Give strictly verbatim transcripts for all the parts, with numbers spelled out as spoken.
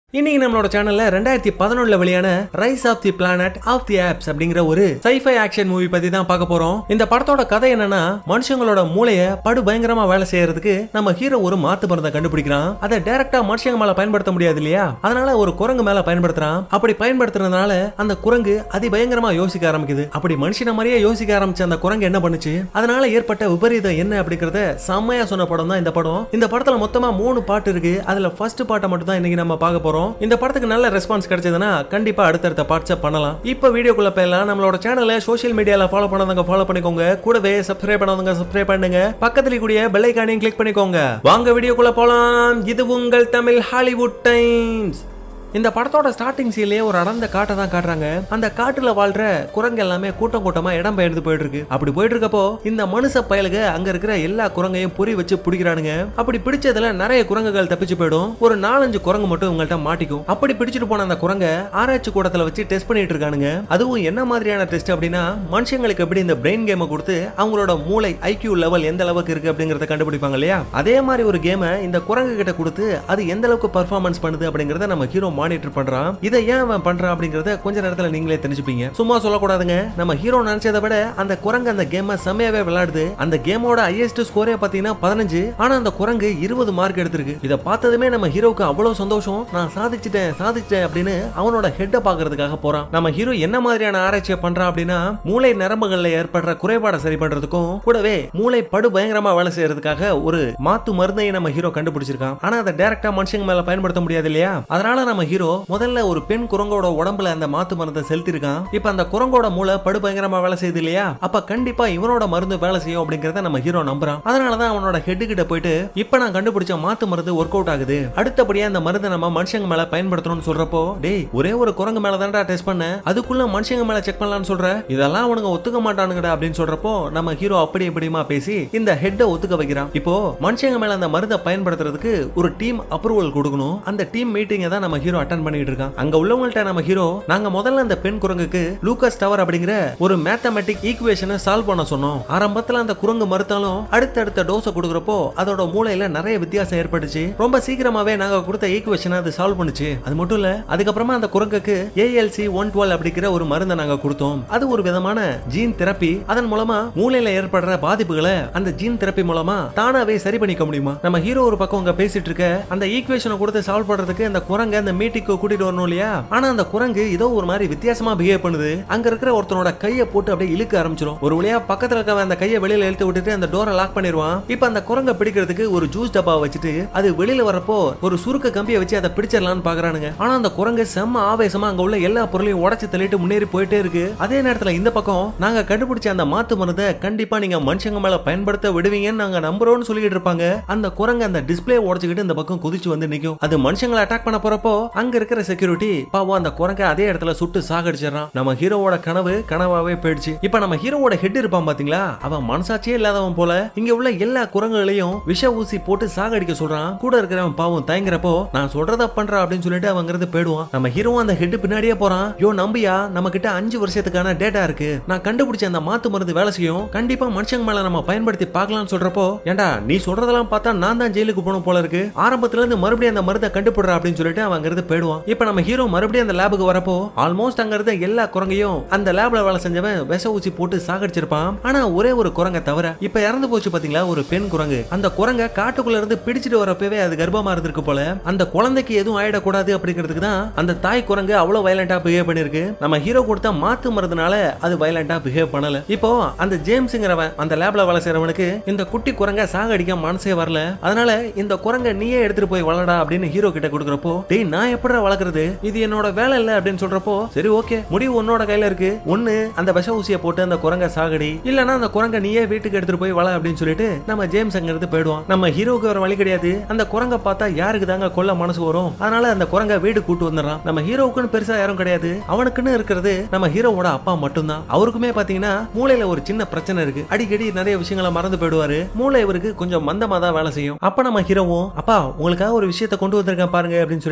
இன்னைக்கு நம்மளோட சேனல்ல ரெண்டாயிரத்தி பதினொன்னுல வெளியான rise of the planet of the apes அப்படிங்கிற ஒரு சைஃபை ஆக்ஷன் மூவி பத்தி தான் பார்க்க போறோம். இந்த படத்தோட கதை என்னன்னா, மனுஷங்களோட மூளைய படு பயங்கரமா வேலை செய்யறதுக்கு நம்ம ஹீரோ ஒரு மாத்து மருந்தை கண்டுபிடிக்கிறான். அதை டைரக்டா மனுஷங்க மேல பயன்படுத்த முடியாது இல்லையா, அதனால ஒரு குரங்கு மேல பயன்படுத்துறான். அப்படி பயன்படுத்துறதுனால அந்த குரங்கு அதி பயங்கரமா யோசிக்க ஆரம்பிக்குது. அப்படி மனுஷன மாதிரியே யோசிக்க ஆரம்பிச்ச அந்த குரங்கு என்ன பண்ணுச்சு, அதனால ஏற்பட்ட விபரீதம் என்ன அப்படிங்கறத செம்மையா சொன்ன படம் தான் இந்த படம். இந்த படத்துல மொத்தமா மூணு பாட்டு இருக்கு. அதுல ஃபர்ஸ்ட் பாட்டை மட்டும் தான் இன்னைக்கு நம்ம பார்க்க போறோம். இந்த படத்துக்கு நல்ல ரெஸ்பான்ஸ் கிடைச்சதுன்னா கண்டிப்பா அடுத்தடுத்த பார்ட்ஸ் பண்ணலாம். இப்போ வீடியோக்குள்ள போயலாம். நம்மளோட சேனலை சோஷியல் மீடியால ஃபாலோ பண்ணாதவங்க ஃபாலோ பண்ணிக்கோங்க. கூடவே சப்ஸ்கிரைப் பண்ணாதவங்க சப்ஸ்கிரைப் பண்ணுங்க. பக்கத்துல கூடிய பெல் ஐகானையும் கிளிக் பண்ணிக்கோங்க. வாங்க வீடியோக்குள்ள போலாம். இது உங்கள் தமிழ் ஹாலிவுட் டைம்ஸ். இந்த படத்தோட ஸ்டார்டிங் சீன்லயே ஒரு அடர்ந்த காட்டை தான் காட்டுறாங்க. அந்த காட்டுல வாழ்ற குரங்கு எல்லாமே கூட்டம் கூட்டமா இடம் பெயர்ந்து போயிட்டு இருக்கு. அப்படி போயிட்டு இருக்கப்போ இந்த மனுஷ பயலுக அங்க இருக்கிற எல்லா குரங்கையும் புரி வச்சு பிடிக்கிறானுங்க. அப்படி பிடிச்சதுல நிறைய குரங்குகள் தப்பிச்சு போயிடும். ஒரு நாலஞ்சு குரங்கு மட்டும் இவங்கள்ட்ட மாட்டிக்கும். அப்படி பிடிச்சிட்டு போன அந்த குரங்க ஆராய்ச்சி கூடத்துல வச்சு டெஸ்ட் பண்ணிட்டு இருக்கானுங்க. அதுவும் என்ன மாதிரியான டெஸ்ட் அப்படின்னா, மனுஷங்களுக்கு எப்படி இந்த பிரெயின் கேமை கொடுத்து அவங்களோட மூளை ஐக்யூ லெவல் எந்த அளவுக்கு இருக்கு அப்படிங்கறத கண்டுபிடிப்பாங்க இல்லையா, அதே மாதிரி ஒரு கேமை இந்த குரங்கு கிட்ட கொடுத்து அது எந்த அளவுக்கு பெர்ஃபார்மன்ஸ் பண்ணுது அப்படிங்கறத நம்ம ஹீரோ மானிட்டர் பண்றான். இதை ஏன் அவன் பண்றான் அப்படிங்கறத கொஞ்ச நேரத்துல நீங்களே தெரிஞ்சுப்பீங்க. சும்மா சொல்லக்கூடாதுங்க. நம்ம ஹீரோ நினைச்சதை விட அந்த குரங்கு அந்த கேமை செம்மையாவே விளையாடுது. அந்த கேமோட ஹையஸ்ட் ஸ்கோரே பாத்தீங்கன்னா பதினஞ்சு. ஆனா அந்த குரங்கு இருபது மார்க் எடுத்திருக்கு. இதை பார்த்ததுமே நம்ம ஹீரோக்கு அவ்வளவு சந்தோஷம். நான் சாதிச்சிட்டேன் சாதிச்சிட்டேன் அப்படின்னு அவனோட ஹெட்டை பாக்குறதுக்காக போறான். நம்ம ஹீரோ என்ன மாதிரியான ஆராய்ச்சியை பண்றான் அப்படின்னா, மூளை நரம்புகள்ல ஏற்படுற குறைபாடை சரி பண்றதுக்கும் கூடவே மூளை படு பயங்கரமா வேலை செய்யறதுக்காக ஒரு மாத்து மருந்தையை நம்ம ஹீரோ கண்டுபிடிச்சிருக்கான். ஆனா அதை டைரக்டா மனுஷங்க மேல பயன்படுத்த முடியாது இல்லையா, அதனால நம்ம ஹீரோ முதல்ல ஒரு பெண் குரங்கோட உடம்புல அந்த மாத்து மருந்தை செலுத்தி இருக்கான். இப்ப அந்த குரங்கோட மூளை படு பயங்கரமா வேலை செய்யுது இல்லையா, அப்ப கண்டிப்பா இவனோட மருந்து வேலை செய்யும் அப்படிங்கறத நம்ம ஹீரோ நம்புறான். அதனாலதான் அவனோட ஹெட் கிட்ட போயிட்டு, இப்ப நான் கண்டுபிடிச்ச மாத்து மருந்து ஒர்க் அவுட் ஆகுது, அடுத்தபடியா அந்த மருந்தை நம்ம மனுஷங்க மேல பயன்படுத்தணும்னு சொல்றப்போ, டேய் ஒரே ஒரு குரங்கு மேல தான்டா டெஸ்ட் பண்ண, அதுக்குள்ள மனுஷங்க மேல செக் பண்ணலாம்னு சொல்ற, இதெல்லாம் அவனுங்க ஒத்துக்க மாட்டானுங்கடா அப்படின்னு சொல்றப்போ நம்ம ஹீரோ அப்படி எப்படிமா பேசி இந்த ஹெட்டை ஒத்துக்க வைக்கிறான். இப்போ மனுஷங்க மேல அந்த மருந்தை பயன்படுத்துறதுக்கு ஒரு டீம் அப்ரூவல் கொடுக்கணும். அந்த டீம் மீட்டிங்கை தான் நம்ம ஹீரோ அட்டெண்ட் பண்ணிட்டு இருக்கான். அங்க உள்ளவங்கள்ட்ட நம்ம ஹீரோ, நாங்க முதல்ல அந்த பெண் குரங்குக்கு லூகாஸ் டவர் அப்படிங்கிற ஒரு மேத்தமெட்டிக் ஈக்குவேஷனை சால்வ் பண்ண சொன்னோம். ஆரம்பத்துல அந்த குரங்கு மறுத்தாலும் அடுத்தடுத்த டோஸை கொடுக்கறப்போ அதோட மூளையில நிறைய வித்தியாசம் ஏற்பட்டுச்சு. ரொம்ப சீக்கிரமாவே நாங்க கொடுத்த ஈக்குவேஷனை அது சால்வ் பண்ணுச்சு. அது மட்டும் இல்ல, அதுக்கப்புறமா அந்த குரங்குக்கு A L C one twelve அப்படிங்கிற ஒரு மருந்தை நாங்க கொடுத்தோம். அது ஒரு விதமான ஜீன் தெரப்பி. அதன் மூலமா மூளையில ஏற்படுற பாதிப்புகளை அந்த ஜீன் தெரப்பி மூலமா தானாவே சரி பண்ணிக்க முடியுமா. நம்ம ஹீரோ ஒரு பக்கம் அங்க பேசிட்டு இருக்க, அந்த ஈக்குவேஷனை கொடுத்து சால்வ் பண்றதுக்கு அந்த குரங்கு அந்த மீட்டிங்க்கு கூட்டிட்டு வரணும் இல்லையா, ஆனா அந்த குரங்கு ஏதோ ஒரு மாதிரி வித்தியாசமா பிஹேவ் பண்ணுது. அங்க இருக்கிற ஒருத்தனோட கையை போட்டு அப்படியே இழுக்க ஆரம்பிச்சிடும். ஒரு வழியா பக்கத்துல இருக்க அந்த கையை வெளியில இழுத்து விட்டுட்டு அந்த டோரை லாக் பண்ணிடுவான். இப்ப அந்த குரங்கை பிடிக்கிறதுக்கு ஒரு ஜூஸ் டப்பா வச்சுட்டு அது வெளியில வரப்போ ஒரு சுருக்க கம்பியை வச்சு அதை பிடிச்சிடலாம்னு பாக்குறானுங்க. ஆனா அந்த குரங்கு செம்ம ஆவேசமா அங்க உள்ள எல்லா பொருளையும் உடைச்சு தள்ளிட்டு முன்னேறி போயிட்டே இருக்கு. அதே நேரத்துல இந்த பக்கம், நாங்க கண்டுபிடிச்ச அந்த மாத்து மருந்தை கண்டிப்பா நீங்க மனுஷங்க மேல பயன்படுத்த விடுவீங்கன்னு நாங்க நம்புறோம்னு சொல்லிட்டு இருப்பாங்க. அந்த குரங்கு அந்த டிஸ்பிளே உடைச்சுக்கிட்டு இந்த பக்கம் குதிச்சு வந்து நிக்கும். அது மனுஷங்களை அட்டாக் பண்ண போறப்போ அங்க இருக்கிற செக்யூரிட்டி பாவம் அந்த குரங்க அதே இடத்துல சுட்டு சாகடிச்சிடறான். நம்ம ஹீரோவோட கனவு கனவாவே போயிடுச்சு. இப்ப நம்ம ஹீரோவோட ஹெட் இருப்பான் பாத்தீங்களா, அவன் மனசாட்சியே இல்லாதவன் போல இங்க உள்ள எல்லா குரங்குகளையும் விஷ ஊசி போட்டு சாகடிக்க சொல்றான். கூட இருக்கிறவன் பாவம் தயங்குறப்போ, நான் சொல்றத பண்ற அப்படின்னு சொல்லிட்டு அவங்கிறது போயிடுவான். நம்ம ஹீரோ அந்த ஹெட் பின்னாடியே போறான். யோ நம்பியா, நம்ம கிட்ட அஞ்சு வருஷத்துக்கான டேட்டா இருக்கு, நான் கண்டுபிடிச்ச அந்த மாத்து மருந்து வேலை செய்யும், கண்டிப்பா மனுஷங்க மேல நம்ம பயன்படுத்தி பார்க்கலாம்னு சொல்றப்போ, ஏண்டா நீ சொல்றதெல்லாம் பார்த்தா நான் தான் ஜெயிலுக்கு போகணும் போல இருக்கு, ஆரம்பத்துல இருந்து மறுபடியும் அந்த மருந்தை கண்டுபிடுற அப்படின்னு சொல்லிட்டு அவங்கிறது போயிடுவான். இப்ப நம்ம ஹீரோ மறுபடியும் அந்த லேபுக்கு வரப்போ ஆல்மோஸ்ட் அங்க இருந்த எல்லா குரங்கையும் அந்த லேப்ல வேலை செஞ்சவன் விஷ ஊசி போட்டு சாகடிச்சிருப்பான். ஆனா ஒரே ஒரு குரங்கை தவிர இப்ப இறந்து போச்சு பாத்தீங்களா, ஒரு பெண் குரங்கு. அந்த குரங்கை காட்டுக்குள்ள இருந்து பிடிச்சிட்டு வரப்பவே அது கர்ப்பமா இருந்திருக்கு போல. அந்த குழந்தைக்கு எதுவும் ஆயிடக்கூடாது அப்படிங்கிறதுக்கு தான் அந்த தாய் குரங்கு அவ்வளவு வயலண்டா பிஹேவ் பண்ணிருக்கு. நம்ம ஹீரோ கொடுத்த மாத்து மருந்துனால அது வயலண்டா பிஹேவ் பண்ணல. இப்போ அந்த ஜேம்ஸ்ங்கிறவன் அந்த லேப்ல வேலை செய்யறவனுக்கு இந்த குட்டி குரங்கை சாகடிக்க மனசே வரல. அதனால இந்த குரங்கை நீயே எடுத்துட்டு போய் வளடா அப்படின்னு ஹீரோ கிட்ட கொடுக்கறப்போ, டேய் நான் எப்படா வளர்க்கறது, இது என்னோட வேலை இல்ல அப்படின்னு சொல்றப்போ, சரி ஓகே முடிவு உன்னோட கையில இருக்கு, ஒண்ணு அந்த விஷ ஊசியை போட்டு அந்த குரங்க சாகடி, இல்லனா அந்த குரங்க நீயே வீட்டுக்கு எடுத்துட்டு போய் வள அப்படின்னு சொல்லிட்டு நம்ம ஜேம்ஸ் அங்க இருந்து போயிடுவான். நம்ம ஹீரோக்கு வர வழி கிடையாது. அந்த குரங்க பார்த்தா யாருக்கு தாங்க கொல்ல மனசு வரும், அதனால அந்த குரங்க வீடு கூட்டு வந்துடுறான். நம்ம ஹீரோவுக்குன்னு பெருசா யாரும் கிடையாது, அவனுக்குன்னு இருக்கிறது நம்ம ஹீரோவோட அப்பா மட்டும்தான். அவருக்குமே பாத்தீங்கன்னா மூளையில ஒரு சின்ன பிரச்சனை இருக்கு, அடிக்கடி நிறைய விஷயங்களை மறந்து போயிடுவாரு. மூளை இவருக்கு கொஞ்சம் மந்தமா தான் வேலை செய்யும். அப்ப நம்ம ஹீரோவும், அப்பா உங்களுக்காக ஒரு விஷயத்தை கொண்டு வந்திருக்கேன் பாருங்க அப்படின்னு சொல்லிட்டு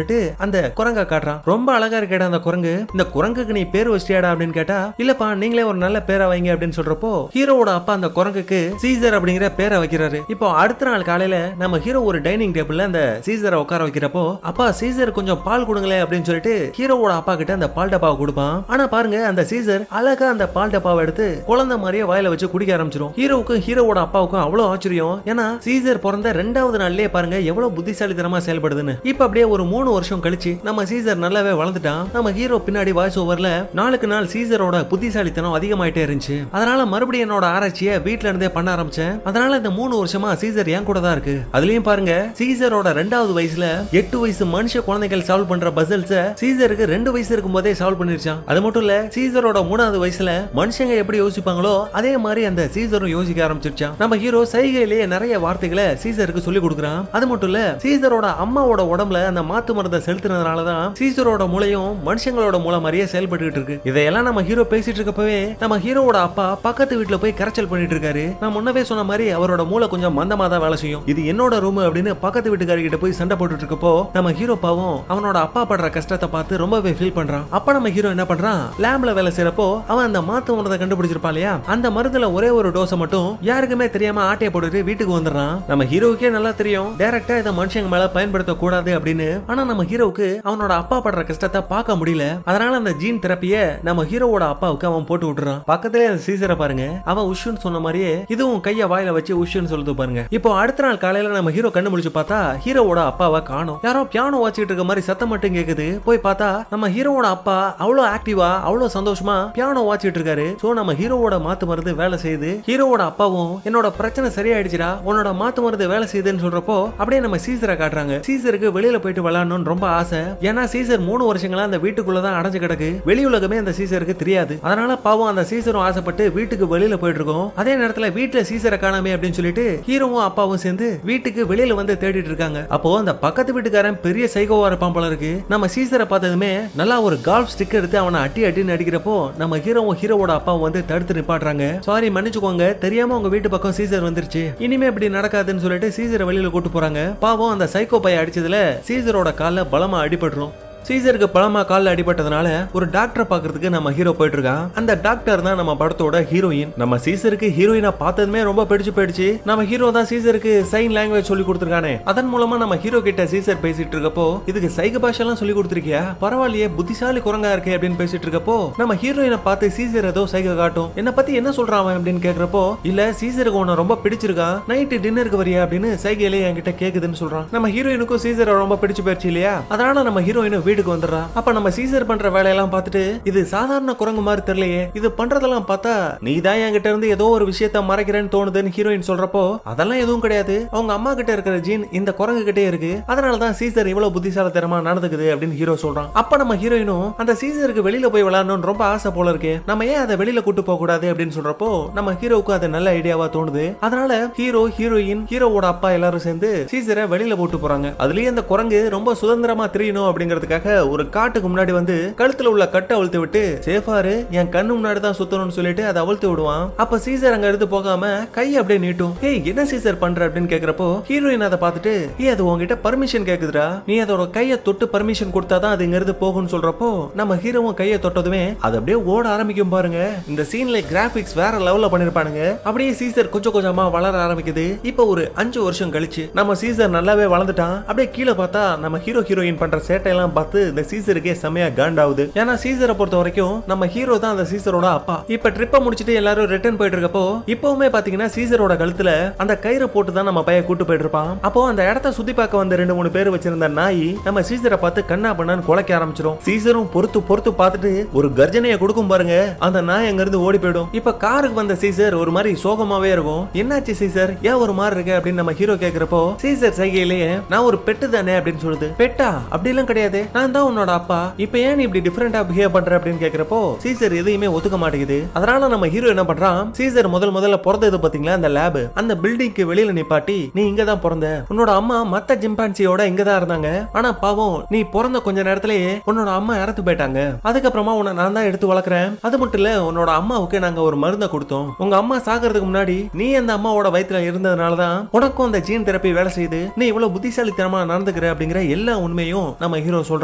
அந்த குரங்க காட்டுறான். ரொம்ப அழகா இருக்கேடா அந்த குரங்கு, இந்த குரங்குக்கு நீ பேர் வச்சியாடா அப்படின்னு கேட்டா, இல்லப்பா நீங்களே ஒரு நல்ல பேரை வைங்க அப்படின்னு சொல்றப்போ ஹீரோவோட அப்பா அந்த குரங்குக்கு சீசர் அப்படிங்கிற பேரை வைக்கிறாரு. இப்போ அடுத்த நாள் காலையில நம்ம ஹீரோ ஒரு டைனிங் டேபிள்ல அந்த சீசரை உட்கார வைக்கிறப்போ, அப்பா சீசர் கொஞ்சம் பால் கொடுங்களே அப்படின்னு சொல்லிட்டு ஹீரோவோட அப்பா கிட்ட அந்த பால் டப்பாவை கொடுப்பான். ஆனா பாருங்க அந்த சீசர் அழகா அந்த பால் டப்பாவை எடுத்து குழந்தை மாதிரியே வாயில வச்சு குடிக்க ஆரம்பிச்சிடும். ஹீரோவுக்கும் ஹீரோவோட அப்பாவுக்கும் அவ்வளவு ஆச்சரியம். ஏன்னா சீசர் பிறந்த ரெண்டாவது நாள்லயே பாருங்க எவ்வளவு புத்திசாலித்தனமா செயல்படுதுன்னு. இப்ப அப்படியே ஒரு மூணு வருஷம் கழிச்சு நம்ம சீசர் நல்லாவே வளர்ந்துட்டான். நம்ம ஹீரோ பின்னாடி வாய்ஸ் ஓவர்ல நாளுக்கு நாள் சீசரோட புத்திசாலித்தனம் அதிகமாயிட்டே இருந்துச்சு. அதனால மறுபடியும் என்னோட ஆராய்ச்சியை வீட்ல இருந்தே பண்ண ஆரம்பிச்சேன். அதனால இந்த மூணு வருஷமா சீசர் என் கூட தான் இருக்கு. அதுலயும் பாருங்க சீசரோட ரெண்டாவது வயசுல எட்டு வயசு மனுஷ குழந்தைகள் சால்வ் பண்ற பசில்ஸ் சீசருக்கு ரெண்டு வயசு இருக்கும் போதே சால்வ் பண்ணிருச்சான். அது மட்டும் இல்ல சீசரோட மூணாவது வயசுல மனுஷங்க எப்படி யோசிப்பாங்களோ அதே மாதிரி அந்த சீசரும் யோசிக்க ஆரம்பிச்சிருச்சான். நம்ம ஹீரோ சைகையிலேயே நிறைய வார்த்தைகளை சீசருக்கு சொல்லி கொடுக்குறான். அது மட்டும் இல்ல சீசரோட அம்மாவோட உடம்புல அந்த மாத்து மருந்தை செலுத்தினதுனாலதான் சீசரோட மூளையும் மனுஷங்களோட மூளை மாதிரியே செயல்பட்டு இருக்கு. இதையெல்லாம் நம்ம ஹீரோ பேசிட்டு இருக்கப்பவே நம்ம ஹீரோவோட அப்பா பக்கத்து வீட்டுல போய் கரைச்சல் பண்ணிட்டு இருக்காரு. நான் முன்னவே சொன்ன மாதிரி அவரோட மூளை கொஞ்சம் மந்தமா தான் வேலை செய்யும். இது என்னோட ரூம் அப்படின்னு பக்கத்து வீட்டுக்காரர்கிட்ட போய் சண்டை போட்டுட்டு இருக்கப்போ நம்ம ஹீரோ பாவம் அவனோட அப்பா படுற கஷ்டத்தை பார்த்து ரொம்பவே ஃபீல் பண்றான். அப்ப நம்ம ஹீரோ என்ன பண்றான், லேப்ல வேலை செய்யறப்போ அவன் அந்த மாத்து மருந்தை கண்டுபிடிச்சிருப்பான் இல்லையா, அந்த மருந்துல ஒரே ஒரு டோஸை மட்டும் யாருக்குமே தெரியாம ஆட்டையை போட்டுட்டு வீட்டுக்கு வந்துடுறான். நம்ம ஹீரோவுக்கே நல்லா தெரியும் டைரக்டா இதை மனுஷங்க மேல பயன்படுத்த கூடாது அப்படின்னு. ஆனா நம்ம ஹீரோவுக்கு அவனோட அப்பா படுற கஷ்டத்தை பார்க்க முடியல. அதனால அந்த ஜீன் தெரப்பிய நம்ம ஹீரோவோட அப்பாவுக்கு அவன் போட்டு விட்டுறான். பக்கத்திலே அந்த சீசரை பாருங்க, அவன் உஷுன்னு சொன்ன மாதிரியே இதுவும் கைய வாயில வச்சு உஷுன்னு சொல்லுது பாருங்க. இப்போ அடுத்த நாள் காலையில நம்ம ஹீரோ கண்ணு முடிச்சு பார்த்தா ஹீரோவோட அப்பாவை காணோம். யாரோ பியானோ வாசிக்கிட்டு இருக்க மாதிரி சத்தம் மட்டும் கேக்குது. போய் பார்த்தா நம்ம ஹீரோவோட அப்பா அவ்வளவு ஆக்டிவா அவ்வளவு சந்தோஷமா பியானோ வாசிக்கிட்டு இருக்காரு. சோ நம்ம ஹீரோவோட மாத்து மருந்து வேலை செய்யுது. ஹீரோவோட அப்பாவும் என்னோட பிரச்சனை சரியாயிடுச்சுடா, உன்னோட மாத்து மருந்து வேலை செய்யுதுன்னு சொல்றப்போ அப்படியே நம்ம சீசரை காட்டுறாங்க. சீசருக்கு வெளியில போயிட்டு விளையாடணும்னு ரொம்ப ஆசை. ஏன்னா சீசர் மூணு வருஷங்களா அந்த வீட்டுக்குள்ளதான் அடைஞ்சு கிடக்கு. வெளி உலகமே அந்த சீசருக்கு தெரியாது. அதனால பாவம் அந்த சீசரும் ஆசைப்பட்டு வீட்டுக்கு வெளியில போயிட்டு இருக்கோம். அதே நேரத்துல வீட்டுல சீசரை காணாமே அப்படின்னு சொல்லிட்டு ஹீரோவும் அப்பாவும் சேர்ந்து வீட்டுக்கு வெளியில வந்து தேடிட்டு இருக்காங்க. அப்போ அந்த பக்கத்து வீட்டுக்காரன் பெரிய சைகோவா இருப்பான் போல இருக்கு. நம்ம சீசரை பார்த்ததுமே நல்லா ஒரு கால்ஃப் ஸ்டிக் எடுத்து அவனை அட்டி அட்டின்னு அடிக்கிறப்போ நம்ம ஹீரோவும் ஹீரோவோட அப்பாவும் வந்து தடுத்து நிப்பாட்டுறாங்க. சாரி மன்னிச்சுக்கோங்க, தெரியாம உங்க வீட்டு பக்கம் சீசர் வந்துருச்சு, இனிமே இப்படி நடக்காதுன்னு சொல்லிட்டு சீசரை வெளியில கூட்டு போறாங்க. பாவம் அந்த சைக்கோ பைய அடிச்சதுல சீசரோட கால்ல பலமா அடிபட்டுரும். சீசருக்கு பலமா கால்ல அடிபட்டதுனால ஒரு டாக்டரை பாக்குறதுக்கு நம்ம ஹீரோ போயிட்டு இருக்கான். அந்த டாக்டர் தான் நம்ம படத்தோட ஹீரோயின். நம்ம சீசருக்கு ஹீரோயினை பார்த்ததுமே ரொம்ப பிடிச்சு போயிடுச்சு. நம்ம ஹீரோ தான் சீசருக்கு சைன் லாங்குவேஜ் சொல்லி கொடுத்துருக்கானே, அதன் மூலமா நம்ம ஹீரோ கிட்ட சீசர் பேசிட்டு இருக்கப்போ இதுக்கு சைக பாஷை எல்லாம் சொல்லி கொடுத்துருக்கியா, பரவாயில்லையே புத்திசாலி குரங்கா இருக்கே அப்படின்னு பேசிட்டு இருக்கப்போ நம்ம ஹீரோயினை பார்த்து சீசர் ஏதோ சைக காட்டும். என்ன பத்தி என்ன சொல்றான் அப்படின்னு கேக்குறப்போ, இல்ல சீசருக்கு உன்னை ரொம்ப பிடிச்சிருக்கா, நைட்டு டின்னருக்கு வரியா அப்படின்னு சைகையிலே என்கிட்ட கேக்குதுன்னு சொல்றான். நம்ம ஹீரோயினுக்கும் சீசரை ரொம்ப பிடிச்சு போயிடுச்சு இல்லையா, அதனால நம்ம ஹீரோயினும் வீட்டுக்கு வந்துடுறா. அப்ப நம்ம சீசர் பண்ற வேலையெல்லாம் பார்த்துட்டு இது சாதாரண குரங்கு மாதிரி தெரியலையே, இது பண்றதெல்லாம் பார்த்தா நீ தான் என்கிட்ட இருந்து ஏதோ ஒரு விஷயத்த மறைக்கிறேன்னு தோணுதுன்னு ஹீரோயின் சொல்றப்போ, அதெல்லாம் எதுவும் கிடையாது, அவங்க அம்மா கிட்ட இருக்கிற ஜீன் இந்த குரங்கு கிட்டே இருக்கு, அதனாலதான் சீசர் இவ்வளவு புத்திசாலித்தனமா நடந்துக்குது அப்படின்னு ஹீரோ சொல்றான். அப்ப நம்ம ஹீரோயினும் அந்த சீசருக்கு வெளியில போய் விளையாடணும்னு ரொம்ப ஆசை போல இருக்கு, நம்ம ஏன் அதை வெளியில கூட்டு போக கூடாது அப்படின்னு சொல்றப்போ நம்ம ஹீரோவுக்கு அது நல்ல ஐடியாவா தோணுது. அதனால ஹீரோ ஹீரோயின் ஹீரோவோட அப்பா எல்லாரும் சேர்ந்து சீசரை வெளியில போட்டு போறாங்க. அதுலயே அந்த குரங்கு ரொம்ப சுதந்திரமா திரியணும் அப்படிங்கிறதுக்காக ஒரு காட்டுக்கு முன்னாடி வந்து கழுத்துல உள்ள கட்டை அவிழ்த்து விட்டு சேஃபாரு என் கண்ணு முன்னாடி தான் சுத்தணும்னு சொல்லிட்டு அதை அவிழ்த்து விடுவான். அப்ப சீசர் அங்க எடுத்து போகாம கை அப்படியே நீட்டும். ஏய் என்ன சீசர் பண்ற அப்படின்னு கேக்குறப்போ ஹீரோயின் அதை பார்த்துட்டு, ஏ அது உங்ககிட்ட பர்மிஷன் கேக்குதுடா, நீ அதோட கையை தொட்டு பர்மிஷன் கொடுத்தாதான் அது இங்க இருந்து போகும்னு சொல்றப்போ நம்ம ஹீரோவும் கையை தொட்டதுமே அது அப்படியே ஓட ஆரம்பிக்கும் பாருங்க. இந்த சீன்ல கிராபிக்ஸ் வேற லெவல்ல பண்ணிருப்பானுங்க. அப்படியே சீசர் கொஞ்சம் கொஞ்சமா வளர ஆரம்பிக்குது. இப்ப ஒரு அஞ்சு வருஷம் கழிச்சு நம்ம சீசர் நல்லாவே வளர்ந்துட்டான். அப்படியே கீழே பார்த்தா நம்ம ஹீரோ ஹீரோயின் பண்ற சேட்டை எல்லாம் பார்த்து இந்த சீசருக்கே செமையா காண்டாவுது. ஏன்னா சீசரை பொறுத்த வரைக்கும் நம்ம ஹீரோ தான் அந்த சீசரோட அப்பா. இப்ப ட்ரிப்பை முடிச்சிட்டு எல்லாரும் ரிட்டர்ன் போயிட்டு இருக்கப்போ இப்பவுமே பாத்தீங்கன்னா சீசரோட கழுத்துல அந்த கயிறை போட்டு தான் நம்ம பையன் கூட்டு போயிட்டு இருப்பான். அப்போ அந்த இடத்த சுத்தி பார்க்க வந்த ரெண்டு மூணு பேர் வச்சிருந்த நாய் நம்ம சீசரை பார்த்து கண்ணா பண்ணான்னு குலைக்க ஆரம்பிச்சிடும். சீசரும் பொறுத்து பொறுத்து பார்த்துட்டு ஒரு கர்ஜனையை கொடுக்கும் பாருங்க, அந்த நாய் அங்க இருந்து ஓடி போயிடும். இப்ப காருக்கு வந்த சீசர் ஒரு மாதிரி சோகமாவே இருக்கும். என்னாச்சு சீசர், ஏன் ஒரு மாதிரி இருக்கு அப்படின்னு நம்ம ஹீரோ கேக்குறப்போ சீசர் சைகையிலேயே நான் ஒரு பெட்டு தானே அப்படின்னு சொல்லுது. பெட்டா? அப்படி எல்லாம் கிடையாது, நான் தான் உன்னோட அப்பா, இப்ப ஏன் நீ இப்படி டிஃபரெண்டா பிஹேவ் பண்ற அப்படின்னு கேக்குறப்போ சீசர் எதையுமே ஒத்துக்க மாட்டேங்குது. அதனால நம்ம ஹீரோ என்ன பண்றான், சீசர் முதல் முதல்ல பிறந்தது பாத்தீங்களா அந்த லேப், அந்த பில்டிங்க்கு வெளியில நிப்பாட்டி நீ இங்க தான் பிறந்த, உன்னோட அம்மா மத்த ஜிம்பான்சியோட இங்க தான் இருந்தாங்க, ஆனா பாவம் நீ பிறந்த கொஞ்ச நேரத்திலேயே உன்னோட அம்மா இறந்து போயிட்டாங்க, அதுக்கப்புறமா உன்னை நான் தான் எடுத்து வளர்க்குறேன், அது மட்டும் இல்ல உன்னோட அம்மாவுக்கு நாங்க ஒரு மருந்தை கொடுத்தோம், உங்க அம்மா சாகிறதுக்கு முன்னாடி நீ அந்த அம்மாவோட வயிற்றுல இருந்ததுனாலதான் உனக்கும் அந்த ஜீன் தெரப்பி வேலை செய்யுது, நீ இவ்வளவு புத்திசாலித்தனமா நடந்துக்கிற அப்படிங்கிற எல்லா உண்மையும் நம்ம ஹீரோ சொல்றான்.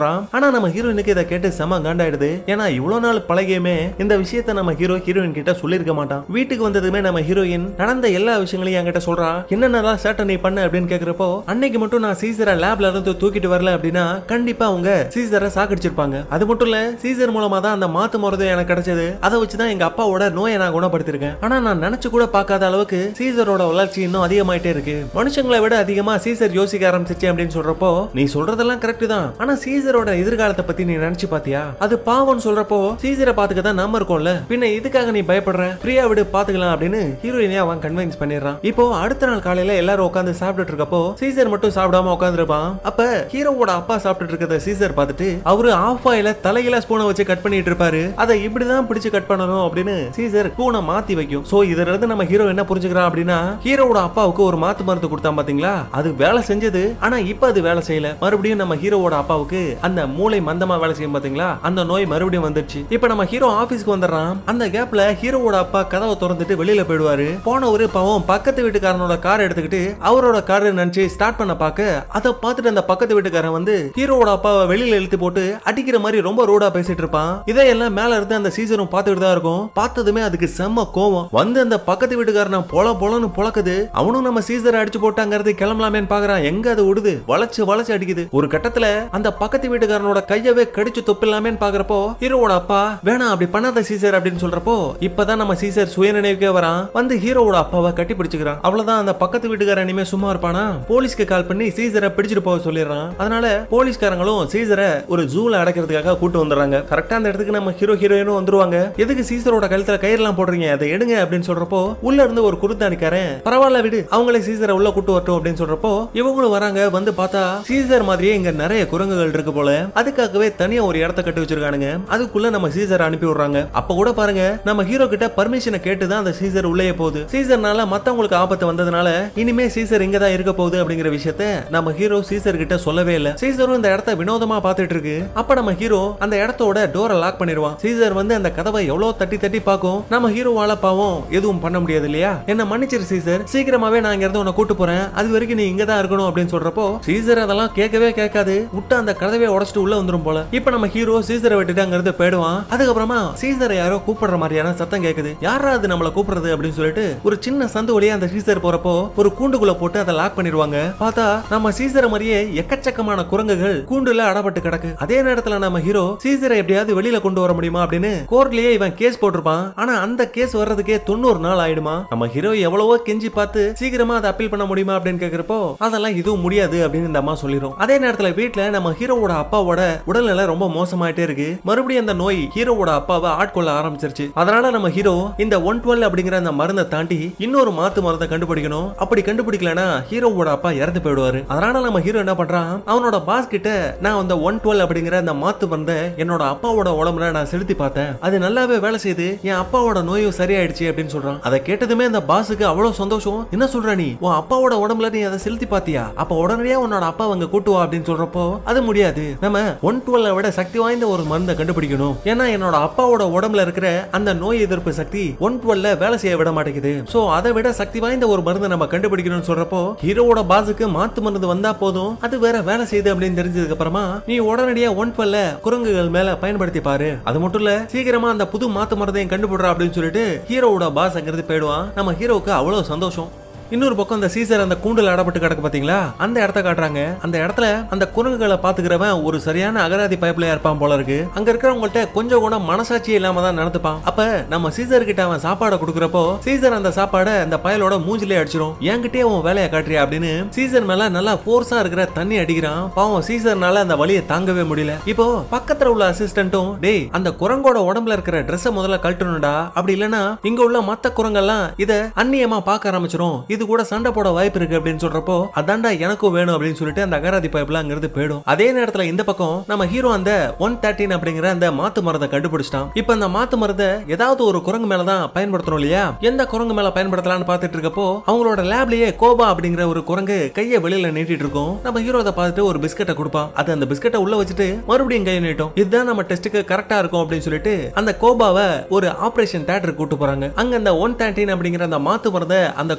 சொல்றான். ஆனா நம்ம ஹீரோயினுக்கு இதை கேட்டு செம காண்டாயிடுது. ஏன்னா இவ்வளவு நாள் பழகியுமே இந்த விஷயத்த நம்ம ஹீரோ ஹீரோயின் கிட்ட சொல்லிருக்க மாட்டான். வீட்டுக்கு வந்ததுமே நம்ம ஹீரோயின் நடந்த எல்லா விஷயங்களையும் என்கிட்ட சொல்றா. என்னென்னலாம் சேட்டை நீ பண்ண அப்படின்னு கேக்குறப்போ, அன்னைக்கு மட்டும் நான் சீசரை லேப்ல இருந்து தூக்கிட்டு வரல அப்படின்னா கண்டிப்பா அவங்க சீசரை சாகடிச்சிருப்பாங்க. அது மட்டும் இல்ல, சீசர் மூலமா தான் அந்த மாத்து மருந்து எனக்கு கிடைச்சது. அதை வச்சுதான் எங்க அப்பாவோட நோயை நான் குணப்படுத்திருக்கேன். ஆனா நான் நினைச்சு கூட பார்க்காத அளவுக்கு சீசரோட வளர்ச்சி இன்னும் அதிகமாயிட்டே இருக்கு. மனுஷங்களை விட அதிகமா சீசர் யோசிக்க ஆரம்பிச்சிச்சு அப்படின்னு சொல்றப்போ, நீ சொல்றதெல்லாம் கரெக்ட் தான். ஆனா சீசரோட எதிர்காலத்தை பத்தி நீ நினைச்சு பாத்தியா? அது பாவம்னு சொல்றப்போ, சீசரை பாத்துக்க தான் நாம இருக்கோம்ல, பின்ன இதுக்காக நீ பயப்படுற? ஃப்ரீயா விடு, பாத்துக்கலாம் அப்படின்னு ஹீரோயினே அவன் கன்வின்ஸ் பண்ணிடுறான். இப்போ அடுத்த நாள் காலையில எல்லாரும் உட்காந்து சாப்பிட்டுட்டு இருக்கப்போ சீசர் மட்டும் சாப்பிடாம உட்காந்துருப்பான். அப்ப ஹீரோவோட அப்பா சாப்பிட்டுட்டு இருக்கிறத சீசர் பார்த்துட்டு அவரு ஆஃப் ஆயில தலையில ஸ்பூனை வச்சு கட் பண்ணிட்டு இருப்பாரு. அதை இப்படிதான் பிடிச்சு கட் பண்ணணும் அப்படின்னு சீசர் ஸ்பூனை மாத்தி வைக்கும். சோ இதுல இருந்து நம்ம ஹீரோ என்ன புரிஞ்சுக்கிறான் அப்படின்னா, ஹீரோவோட அப்பாவுக்கு ஒரு மாத்து மருந்து கொடுத்தான் பாத்தீங்களா, அது வேலை செஞ்சது. ஆனா இப்ப அது வேலை செய்யல. மறுபடியும் நம்ம ஹீரோவோட அப்பாவுக்கு அந்த மூளை மந்தமா வேலை செய்யும் பாத்தீங்களா, அந்த நோய் மறுபடியும் வந்துருச்சு. இப்ப நம்ம ஹீரோ ஆபீஸ்க்கு வந்துடுறான். அந்த கேப்ல ஹீரோவோட அப்பா கதவை திறந்துட்டு வெளியில போயிடுவாரு. போன ஒரு பாவம் பக்கத்து வீட்டுக்காரனோட கார் எடுத்துக்கிட்டு அவரோட கார் நினைச்சு ஸ்டார்ட் பண்ண பாக்க, அதை பார்த்துட்டு அந்த பக்கத்து வீட்டுக்காரன் வந்து ஹீரோவோட அப்பாவை வெளியில இழுத்து போட்டு அடிக்கிற மாதிரி ரொம்ப ரூடா பேசிட்டு இருப்பான். இதையெல்லாம் மேல இருந்து அந்த சீசரும் பார்த்துட்டு தான் இருக்கும். பார்த்ததுமே அதுக்கு செம்ம கோவம் வந்து அந்த பக்கத்து வீட்டுக்காரன பொல பொலன்னு பொளக்குது. அவனும் நம்ம சீசரை அடிச்சு போட்டாங்கிறது கிளம்பலாமேன்னு பாக்குறான். எங்க அது விடுது, வளைச்சு வளைச்சு அடிக்குது. ஒரு கட்டத்துல அந்த பக்கத்து வீட்டுக்காரனோட கையவே கடிச்சு தொப்பிடலாமேன்னு பாக்குறப்போ ஹீரோவோட அப்பா வேணாம் அப்படி பண்ணாத சீசர் அப்படின்னு சொல்றப்போ, இப்பதான் நம்ம சீசர் சுயநினைவுக்கே வரான். வந்து ஹீரோவோட அப்பாவை கட்டி பிடிச்சுக்கிறான். அவ்வளவுதான், அந்த பக்கத்து வீட்டுக்காரன் இனிமே சும்மா இருப்பானா? போலீஸ்க்கு கால் பண்ணி சீசரை பிடிச்சிட்டு போக சொல்லிடுறான். அதனால போலீஸ்காரங்களும் சீசரை ஒரு ஜூல அடைக்கிறதுக்காக கூட்டு வந்துடுறாங்க. கரெக்டா அந்த இடத்துக்கு நம்ம ஹீரோ ஹீரோயினும் வந்துருவாங்க. எதுக்கு சீசரோட கழுத்துல கயிறுலாம் போடுறீங்க, அதை எடுங்க அப்படின்னு சொல்றப்போ உள்ள இருந்து ஒரு குருத்தாணிக்காரன் பரவாயில்ல விடு, அவங்களே சீசரை உள்ள கூட்டு வரட்டும் அப்படின்னு சொல்றப்போ இவங்களும் வராங்க. வந்து பார்த்தா சீசர் மாதிரியே இங்க நிறைய குரங்குகள் இருக்கு போல. அதுக்காகவே தனியா ஒரு இடத்த கட்டி வச்சிருக்கானுங்க. அதுக்குள்ள நம்ம சீசர் அனுப்பி விடுறாங்க. அப்ப கூட பாருங்க, நம்ம ஹீரோ கிட்ட பர்மிஷனை கேட்டுதான் அந்த சீசர் உள்ளே போகுது. சீசர்னால மத்தவங்களுக்கு ஆபத்து வந்ததுனால இனிமே சீசர் இங்க தான் இருக்க போகுது அப்படிங்கிற விஷயத்த நம்ம ஹீரோ சீசர் கிட்ட சொல்லவே இல்ல. சீசரும் இந்த இடத்த வினோதமா பார்த்துட்டு இருக்கு. அப்ப நம்ம ஹீரோ அந்த இடத்தோட டோரை லாக் பண்ணிடுவான். சீசர் வந்து அந்த கதவை எவ்வளவு தட்டி தட்டி பார்க்கும். நம்ம ஹீரோவால பாவம் எதுவும் பண்ண முடியாது இல்லையா. என்ன மன்னிச்சிரு சீசர், சீக்கிரமாவே நான் இங்க இருந்து உன்னை கூட்டு போறேன், அது வரைக்கும் நீ இங்க தான் இருக்கணும் அப்படின்னு சொல்றப்போ சீசர் அதெல்லாம் கேட்கவே கேட்காது. விட்டு அந்த கதவை உடைச்சிட்டு உள்ள வந்துரும் போல. இப்ப நம்ம ஹீரோ சீசரை விட்டுட்டு அங்க இருந்து போயிடுவான். அதுக்கப்புறமா சீசரை யாரோ கூப்பிடுற மாதிரியான சத்தம் கேக்குது. யாரா அது நம்மள கூப்பிடுறது அப்படின்னு சொல்லிட்டு ஒரு சின்ன சந்து வழியா அந்த சீசர் போறப்போ ஒரு கூண்டுக்குள்ள போட்டு அதை லாக் பண்ணிடுவாங்க. பார்த்தா நம்ம சீசரை மாதிரியே எக்கச்சக்கமான குரங்குகள் கூண்டுல அடப்பட்டு கிடக்கு. அதே நேரத்துல நம்ம ஹீரோ சீசரை எப்படியாவது வெளியில கொண்டு வர முடியுமா அப்படின்னு கோர்ட்லயே இவன் கேஸ் போட்டிருப்பான். ஆனா அந்த கேஸ் வர்றதுக்கே தொண்ணூறு நாள் ஆயிடுமா. நம்ம ஹீரோ எவ்வளவோ கெஞ்சி பார்த்து சீக்கிரமா அதை அப்பீல் பண்ண முடியுமா அப்படின்னு கேக்குறப்போ அதெல்லாம் இதுவும் முடியாது அப்படின்னு இந்த அம்மா சொல்லிரும். அதே நேரத்துல வீட்டுல நம்ம ஹீரோவோட அப்பாவோட உடல்நிலை ரொம்ப மோசமாயிட்டே இருக்கு. மறுபடியும் அந்த நோய் ஹீரோவோட அப்பாவை ஆட்கொள்ள ஆரம்பிச்சிருச்சு. அதனால நம்ம ஹீரோ இந்த ஒன் டுவெல் அப்படிங்கிற அந்த மருந்தை தாண்டி இன்னொரு மாத்து மருந்தை கண்டுபிடிக்கணும். அப்படி கண்டுபிடிக்கலனா ஹீரோவோட அப்பா இறந்து போயிடுவாரு. அதனால நம்ம ஹீரோ என்ன பண்றான், அவனோட பாஸ் கிட்ட நான் அந்த ஒன் டுவெல் அப்படிங்கிற அந்த மாத்து மருந்தை என்னோட அப்பாவோட உடம்புல நான் செலுத்தி பார்த்தேன், அது நல்லாவே வேலை செய்து என் அப்பாவோட நோயும் சரியாயிடுச்சு அப்படின்னு சொல்றான். அதை கேட்டதுமே அந்த பாஸுக்கு அவ்வளவு சந்தோஷம். என்ன சொல்ற நீ, உன் அப்பாவோட உடம்புல நீ அதை செலுத்தி பாத்தியா, அப்ப உடனடியா உன்னோட அப்பா அங்க கூட்டுவா அப்படின்னு சொல்றப்போ அது முடியாது, நம்ம ஒன் டுவெல் விட சக்தி வாய்ந்த ஒரு மருந்தை கண்டுபிடிக்கணும். ஏன்னா என்னோட அப்பாவோட உடம்புல இருக்கிற அந்த நோய் எதிர்ப்பு சக்தி ஒன் டுவெல் வேலை செய்ய விட மாட்டேங்குது. சோ அதை விட சக்தி வாய்ந்த ஒரு மருந்தை நம்ம கண்டுபிடிக்கணும்னு சொல்றப்போ ஹீரோவோட பாஸுக்கு மாத்து மருந்து வந்தா போதும், அது வேற வேலை செய்யுது அப்படின்னு தெரிஞ்சதுக்கு அப்புறமா நீ உடனடியா ஒன் டுவெல் குரங்குகள் மேல பயன்படுத்தி பாரு, அது மட்டும் இல்ல சீக்கிரமா அந்த புது மாத்து மருந்தையும் கண்டுபிடுறா அப்படின்னு சொல்லிட்டு ஹீரோவோட பாஸ் அங்கிருந்து போயிடுவான். நம்ம ஹீரோவுக்கு அவ்வளவு சந்தோஷம். இன்னொரு பக்கம் அந்த சீசர் அந்த கூண்டுல அடப்பட்டு கிடக்கு பாத்தீங்களா, அந்த இடத்த காட்டுறாங்க. அந்த இடத்துல அந்த குரங்குகளை பாத்துக்கிறவன் ஒரு சரியான அகராதி பைப்ல இருப்பான் போல இருக்கு. அங்க இருக்கிறவங்கள்ட்ட கொஞ்சம் கூட மனசாட்சியே இல்லாம தான் நடந்துப்பான். அப்ப நம்ம சீசர் கிட்ட அவன் சாப்பாடை கொடுக்கறப்போ சீசர் அந்த சாப்பாடை அந்த பயலோட மூஞ்சிலே அடிச்சிரும். என்கிட்டயே உன் வேலையை காட்டுறியா அப்படின்னு சீசர் மேல நல்லா போர்ஸா இருக்கிற தண்ணி அடிக்கிறான். பாவம் சீசர்னால அந்த வலியை தாங்கவே முடியல. இப்போ பக்கத்துல உள்ள அசிஸ்டன்ட்டும் டேய் அந்த குரங்கோட உடம்புல இருக்கிற ட்ரெஸ் முதல்ல கழட்டணும்டா, அப்படி இல்லன்னா இங்க உள்ள மத்த குரங்கெல்லாம் இத அந்நியமா பார்க்க ஆரம்பிச்சிரும், இது கூட சண்டை போட வாய்ப்பு இருக்கு அப்படின்னு சொல்றப்போ அதான்டா எனக்கும் வேணும் அப்படின்னு சொல்லிட்டு அந்த அகராதி பைப்ல அங்கிருந்து போயிடும். அதே நேரத்துல இந்த பக்கம் நம்ம ஹீரோ அந்த ஒன் தேர்ட்டின் அப்படிங்கிற அந்த மாத்து மருந்தை கண்டுபிடிச்சிட்டான். இப்ப அந்த மாத்து மருந்தை ஏதாவது ஒரு குரங்கு மேலதான் பயன்படுத்தணும் இல்லையா, எந்த குரங்கு மேல பயன்படுத்தலாம்னு பாத்துட்டு இருக்கப்போ அவங்களோட லேப்லயே கோபா அப்படிங்கிற ஒரு குரங்கு கையை வெளியில நீட்டிட்டு இருக்கும். நம்ம ஹீரோ அதை பார்த்துட்டு ஒரு பிஸ்கட்டை கொடுப்பான். அது அந்த பிஸ்கட்டை உள்ள வச்சுட்டு மறுபடியும் கையை நீட்டும். இதுதான் நம்ம டெஸ்ட்டுக்கு கரெக்டா இருக்கும் அப்படின்னு சொல்லிட்டு அந்த கோபாவை ஒரு ஆபரேஷன் தியேட்டருக்கு கூட்டு போறாங்க. அங்க அந்த ஒன் தேர்ட்டின் அப்படிங்கிற அந்த மாத்து மருந்தை அந்த குரங்குக்கு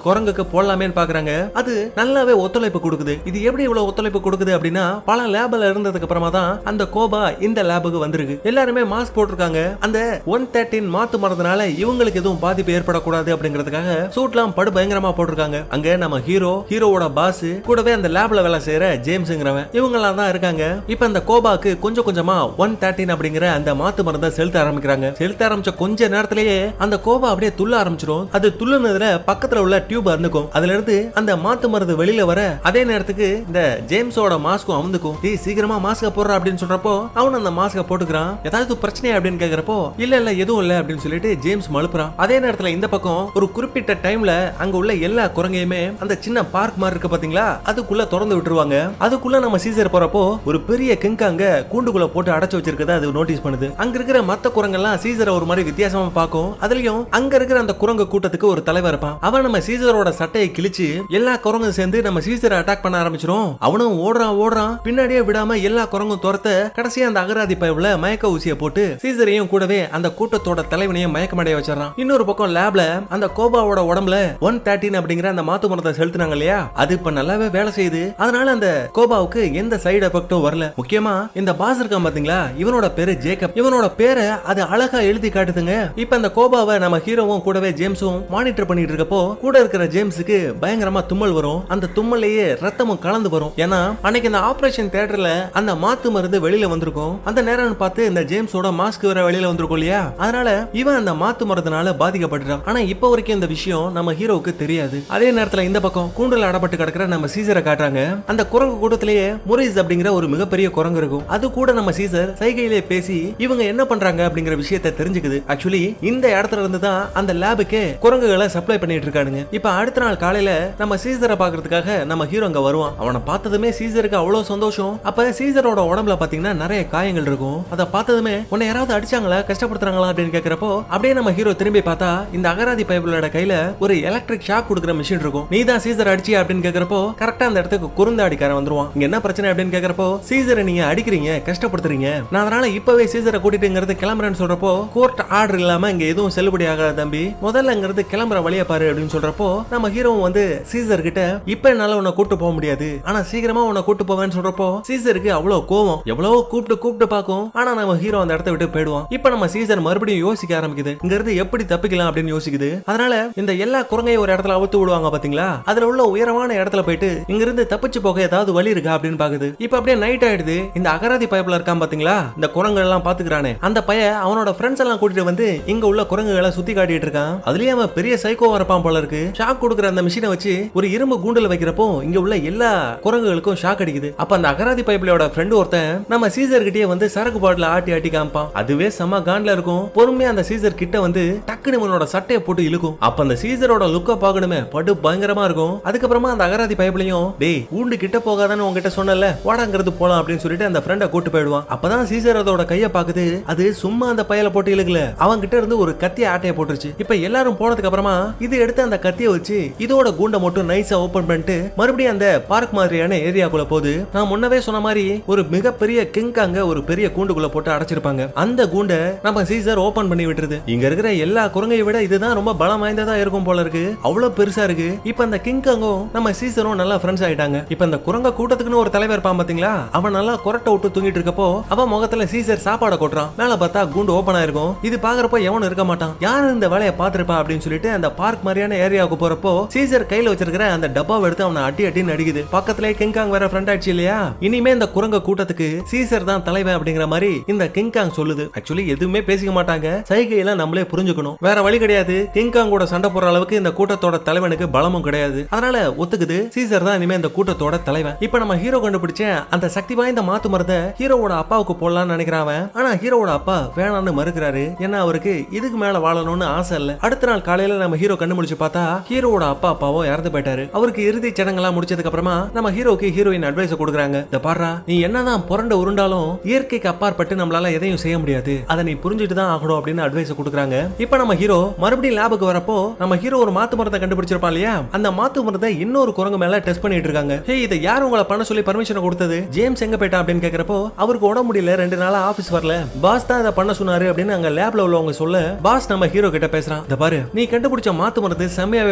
போடலாமேன்னு பாக்குறாங்க. அது நல்லாவே ஒத்துழைப்பு கொடுக்குது. இது எப்படி இவ்வளவு ஒத்துழைப்பு கொடுக்குது அப்படின்னா, பல லேப்ல இருந்ததுக்கு அப்புறமா தான் அந்த கோபா இந்த லேபுக்கு வந்திருக்கு. எல்லாருமே மாஸ்க் போட்டிருக்காங்க. அந்த ஒன் தேர்ட்டின் மாத்து மருந்துனால இவங்களுக்கு எதுவும் பாதிப்பு ஏற்படக்கூடாது அப்படிங்கிறதுக்காக சூட்லாம் படு பயங்கரமா போட்டிருக்காங்க. அங்க நம்ம ஹீரோ, ஹீரோவோட பாஸ், கூடவே அந்த லேப்ல வேலை செய்யற ஜேம்ஸ்ங்கிறவன், இவங்க எல்லாம் தான் இருக்காங்க. இப்ப அந்த கோபாக்கு கொஞ்சம் கொஞ்சமா ஒன் தேர்ட்டின் அப்படிங்கிற அந்த மாத்து மருந்தை செலுத்த ஆரம்பிக்கிறாங்க. செலுத்த ஆரம்பிச்ச கொஞ்ச நேரத்திலேயே அந்த கோபா அப்படியே துள்ள ஆரம்பிச்சிடும். அது துள்ளுனதுல பக்கத்துல உள்ள டியூப் அந்துக்கும். அதுல இருந்து அந்த மாத்து மருந்து வெளியில வர அதே நேரத்துக்கு இந்த ஜேம்ஸோட மாஸ்க்கும் அவுந்துக்கும். டேய் சீக்கிரமா மாஸ்க போடுற அப்படின்னு சொல்றப்போ அவன் அந்த மாஸ்க போட்டுக்கிறான். ஏதாவது பிரச்சனை அப்படின்னு கேக்குறப்போ இல்ல இல்ல எதுவும் இல்ல அப்படின்னு சொல்லிட்டு ஜேம்ஸ் மழுப்புறான். அதே நேரத்துல இந்த பக்கம் ஒரு குறிப்பிட்ட டைம்ல அங்க உள்ள எல்லா குரங்கையுமே அந்த சின்ன பார்க் மாதிரி இருக்கு பாத்தீங்களா, அதுக்குள்ள திறந்து விட்டுருவாங்க. அதுக்குள்ள நம்ம சீசர் போறப்போ ஒரு பெரிய கிங்காங்க கூண்டுக்குள்ள போட்டு அடைச்சு வச்சிருக்கத அது நோட்டீஸ் பண்ணுது. அங்க இருக்கிற மத்த குரங்கெல்லாம் சீசரை ஒரு மாதிரி வித்தியாசமா பார்க்கும். அதுலயும் அங்க இருக்கிற அந்த குரங்கு கூட்டத்துக்கு ஒரு தலைவர் இருப்பான். அவன் நம்ம சீசரோட சட்டையை கிழிச்சு எல்லா குரங்கும் சேர்ந்து நம்ம சீசரை அட்டாக் பண்ண ஆரம்பிச்சிரும். அவனும் ஓடுறான் ஓடுறான் பின்னாடியே விடாம எல்லா குரங்கும் துரத்த கடைசியா அந்த அகராதி பைப்ல மயக்க ஊசியை போட்டு சீசரையும் கூடவே அந்த கூட்டத்தோட தலைவனையும் மயக்கமடைய வச்சிடறான். இன்னொரு பக்கம் லேப்ல அந்த கோபாவோட உடம்புல ஒன் தேர்ட்டின் அப்படிங்கிற அந்த மாத்து மரத்தை செலுத்தினாங்க இல்லையா, அது இப்ப நல்லாவே வேலை செய்யுது. அதனால அந்த கோபாவுக்கு எந்த சைடு எஃபெக்டும் வரல. முக்கியமா இந்த பாஸ் இருக்கான் பாத்தீங்களா, இவனோட பேரு ஜேக்கப். இவனோட பேரை அது அழகா எழுதி காட்டுதுங்க. இப்ப அந்த கோபாவை நம்ம ஹீரோவும் கூடவே ஜேம்ஸும் மானிட்டர் பண்ணிட்டு இருக்கப்போ கூட இருக்கிற ஜேம்ஸுக்கு பயங்கரமா தும்மல் வரும். அந்த தும்மலையே ரத்தமும் கலந்து வரும். ஏன்னா அன்னைக்கு இந்த ஆபரேஷன் தியேட்டர்ல அந்த மாத்து மருந்து வெளியில வந்திருக்கும். அந்த நேரம் பார்த்து இந்த ஜேம்ஸோட மாஸ்க் வேற வெளியில வந்திருக்கும் இல்லையா, அதனால இவன் அந்த மாத்து மருந்துனால பாதிக்கப்பட்டுட்டான். ஆனா இப்ப வரைக்கும் இந்த விஷயம் நம்ம ஹீரோவுக்கு தெரியாது. அதே நேரத்துல இந்த பக்கம் கூண்டுல அடப்பட்டு கிடக்கிற நம்ம சீசரை காட்டுறாங்க. அந்த குரங்கு கூட்டத்திலேயே முரிஸ் அப்படிங்கிற ஒரு மிகப்பெரிய குரங்கு இருக்கும். அது கூட நம்ம சீசர் சைகையிலே பேசி இவங்க என்ன பண்றாங்க அப்படிங்கிற விஷயத்தை தெரிஞ்சுக்குது. ஆக்சுவலி இந்த இடத்துல இருந்து தான் அந்த லேபுக்கே குரங்குகளை சப்ளை பண்ணிட்டு இருக்கானுங்க. இப்ப அடுத்த நாள் காலையில நம்ம சீசரை பாக்குறதுக்காக நம்ம ஹீரோ அங்க வருவான். அவனை பார்த்ததுமே சீசருக்கு அவ்வளவு சந்தோஷம். அப்ப சீசரோட உடம்புல பாத்தீங்கன்னா நிறைய காயங்கள் இருக்கும். அதை பார்த்ததுமே உன்னை யாராவது அடிச்சாங்களா, கஷ்டப்படுத்துறாங்களா அப்படின்னு கேக்குறப்போ அப்படியே நம்ம ஹீரோ திரும்பி பார்த்தா இந்த அகராதி பைபிளோட கையில ஒரு எலக்ட்ரிக் ஷாக் கொடுக்குற மிஷின் இருக்கும். நீ தான் சீசர் அடிச்சியா அப்படின்னு கேக்குறப்போ கரெக்டா அந்த இடத்துக்கு குறுந்த அடிக்காரன் வந்துருவான். இங்க என்ன பிரச்சனை அப்படின்னு கேக்குறப்போ சீசரை நீங்க அடிக்கிறீங்க, கஷ்டப்படுத்துறீங்க, நான் அதனால இப்பவே சீசரை கூட்டிட்டுங்கிறது கிளம்புறேன்னு சொல்றப்போ கோர்ட் ஆர்டர் இல்லாம இங்க எதுவும் செல்லுபடி ஆகாத தம்பி, முதல்லங்கிறது கிளம்புற வழிய பாரு அப்படின்னு சொல்றப்போ நம்ம ஹீரோவும் வந்து சீசர் கிட்ட இப்ப என்னால உன்னை கூட்டு போக முடியாது, ஆனா சீக்கிரமா உன்னை கூட்டு போவேன்னு சொல்றப்போ சீசருக்கு அவ்வளவு கோவம். எவ்வளவு கூப்பிட்டு கூப்பிட்டு பாக்கும். ஆனா நம்ம ஹீரோ அந்த இடத்த விட்டு போயிடுவான். இப்ப நம்ம சீசர் மறுபடியும் யோசிக்க ஆரம்பிக்குது. இங்க இருந்து எப்படி தப்பிக்கலாம் அப்படின்னு யோசிக்குது. அதனால இந்த எல்லா குரங்கையும் ஒரு இடத்துல அவுத்து விடுவாங்க பாத்தீங்களா, அதுல உள்ள உயரமான இடத்துல போயிட்டு இங்க இருந்து தப்பிச்சு போக ஏதாவது வழி இருக்கா அப்படின்னு பாக்குது. இப்ப அப்படியே நைட் ஆயிடுது. இந்த அகராதி பைப்ல இருக்கான் பாத்தீங்களா, இந்த குரங்குகள் எல்லாம் பாத்துக்கிறானே, அந்த பைய அவனோட ஃப்ரெண்ட்ஸ் எல்லாம் கூட்டிட்டு வந்து இங்க உள்ள குரங்குகளை சுத்தி காட்டிட்டு இருக்கான். அதுலயே அவன் பெரிய சைக்கோ வரப்பான் போல இருக்கு. ஷாக் கொடுக்குற அந்த மிஷினை வச்சு ஒரு இரும்பு கூண்டுல வைக்கிறப்போ இங்க உள்ள எல்லா குரங்குகளுக்கும் ஷாக் அடிக்குது. அப்ப அந்த அகராதி பைப்லோட ஃப்ரெண்ட் ஒருத்தன் நம்ம சீசர் கிட்டே வந்து சரக்கு பாட்டில ஆட்டி ஆட்டி காமிப்பான். அதுவே செம காண்ட்ல இருக்கும். பொறுமையா அந்த சீசர் கிட்ட வந்து டக்குனு இவனோட சட்டையை போட்டு இழுக்கும். அப்ப அந்த சீசரோட லுக்க பாக்கணுமே, படு பயங்கரமா இருக்கும். அதுக்கப்புறமா அந்த அகராதி பைப்லயும் டேய் கூண்டு கிட்ட போகாதான்னு உங்ககிட்ட சொன்னல, வாடாங்கிறது போலாம் அப்படின்னு சொல்லிட்டு அந்த ஃப்ரெண்ட கூட்டு போயிடுவான். அப்பதான் சீசர் அதோட கைய பாக்குது. அது சும்மா அந்த பையில போட்டு இழுக்கல, அவன் கிட்ட இருந்து ஒரு கத்திய ஆட்டைய போட்டுருச்சு. இப்ப எல்லாரும் போனதுக்கு அப்புறமா இது எடுத்து அந்த கத்திய வச்சு இதோட கூண்டை மட்டும் நைஸா ஓபன் பண்ணிட்டு மறுபடியும் அந்த பார்க் மாதிரியான ஏரியாக்குள்ள போகுது. நான் முன்னவே சொன்ன மாதிரி ஒரு மிகப்பெரிய கிங்காங்க ஒரு பெரிய கூண்டுக்குள்ள போட்டு அடைச்சிருப்பாங்க. அந்த கூண்டை நம்ம சீசர் ஓபன் பண்ணி விட்டுருது. இங்க இருக்கிற எல்லா குரங்கையை விட இதுதான் ரொம்ப பலம் வாய்ந்ததா இருக்கும் போல இருக்கு. அவ்வளவு பெருசா இருக்கு. இப்ப அந்த கிங்காங்கும் நம்ம சீசரும் நல்லா ஃப்ரெண்ட்ஸ் ஆயிட்டாங்க. இப்ப அந்த குரங்க கூட்டத்துக்குன்னு ஒரு தலைவர் இருப்பான் பாத்தீங்களா, அவன் நல்லா கொரட்டை விட்டு தூங்கிட்டு இருக்கப்போ அவன் முகத்துல சீசர் சாப்பாடை கொட்டுறான். மேல பார்த்தா கூண்டு ஓபன் ஆயிருக்கும். இது பாக்குறப்போ எவனும் இருக்க மாட்டான். யாரு இந்த வேலையை பாத்துருப்பா அப்படின்னு சொல்லிட்டு அந்த பார்க் மாதிரியான ஏரியாவுக்கு போறப்போ சீசர் கையில வச்சிருக்கிற அந்த டப்பாவை எடுத்து அவனை அட்டி அட்டி நடிக்குது. பக்கத்திலே கிங்காங் வேற ஃப்ரெண்ட் ஆயிடுச்சு இல்லையா, இனிமே இந்த குரங்க கூட்டத்துக்கு சீசர் தான் தலைவன் அப்படிங்கிற மாதிரி இந்த கிங்காங் சொல்லுது. ஆக்சுவலி எதுவுமே பேசிக்க மாட்டாங்க, சைகையில நம்மளே புரிஞ்சுக்கணும். வேற வழி கிடையாது. கிங்காங் கூட சண்டை போற அளவுக்கு இந்த கூட்டத்தோட தலைவனுக்கு பலமும் கிடையாது. அதனால ஒத்துக்குது, சீசர் தான் இனிமே இந்த கூட்டத்தோட தலைவன். இப்ப நம்ம ஹீரோ கண்டுபிடிச்ச அந்த சக்தி வாய்ந்த மாத்து மருந்த ஹீரோவோட அப்பாவுக்கு போடலாம்னு நினைக்கிறான். ஆனா ஹீரோவோட அப்பா வேணான்னு மறுக்கிறாரு. ஏன்னா அவருக்கு இதுக்கு மேல வாழணும்னு ஆசை இல்ல. அடுத்த நாள் காலையில நம்ம ஹீரோ கண்டுபிடிச்சு பார்த்தா ஹீரோவோட அப்பா அப்பாவோ இறந்து போயிட்டாரு. அவருக்கு இறுதி சடங்கெல்லாம் முடிச்சதுக்கு அப்புறமா நம்ம ஹீரோக்கு ஹீரோயின் அட்வைஸ் கொடுக்குறாங்க. இந்த பாருடா, நீ என்னதான் புரண்ட உருண்டாலும் இயற்கைக்கு அப்பாற்பட்டு நம்மளால எதையும் செய்ய முடியாது, அதை நீ புரிஞ்சுட்டு தான் ஆகணும் அப்படின்னு அட்வைஸ் கொடுக்குறாங்க. இப்ப நம்ம ஹீரோ மறுபடியும் லேபுக்கு வரப்போ நம்ம ஹீரோ ஒரு மாத்து மரத்தை கண்டுபிடிச்சிருப்பான் இல்லையா, அந்த மாத்து மரத்தை இன்னொரு குரங்கு மேல டெஸ்ட் பண்ணிட்டு இருக்காங்க. ஹே, இதை யார் உங்களை பண்ண சொல்லி பர்மிஷன் கொடுத்தது? ஜேம்ஸ் எங்க போயிட்டா அப்படின்னு கேக்குறப்போ அவருக்கு உடம்பு முடியல, ரெண்டு நாளா ஆபீஸ் வரல, பாஸ் தான் இதை பண்ண சொன்னாரு அப்படின்னு அங்க லேப்ல உள்ளவங்க சொல்ல பாஸ் நம்ம ஹீரோ கிட்ட பேசுறான். இந்த பாரு, நீ கண்டுபிடிச்ச மாத்து மருந்து செம்மையாவே வேலை செய்யுது,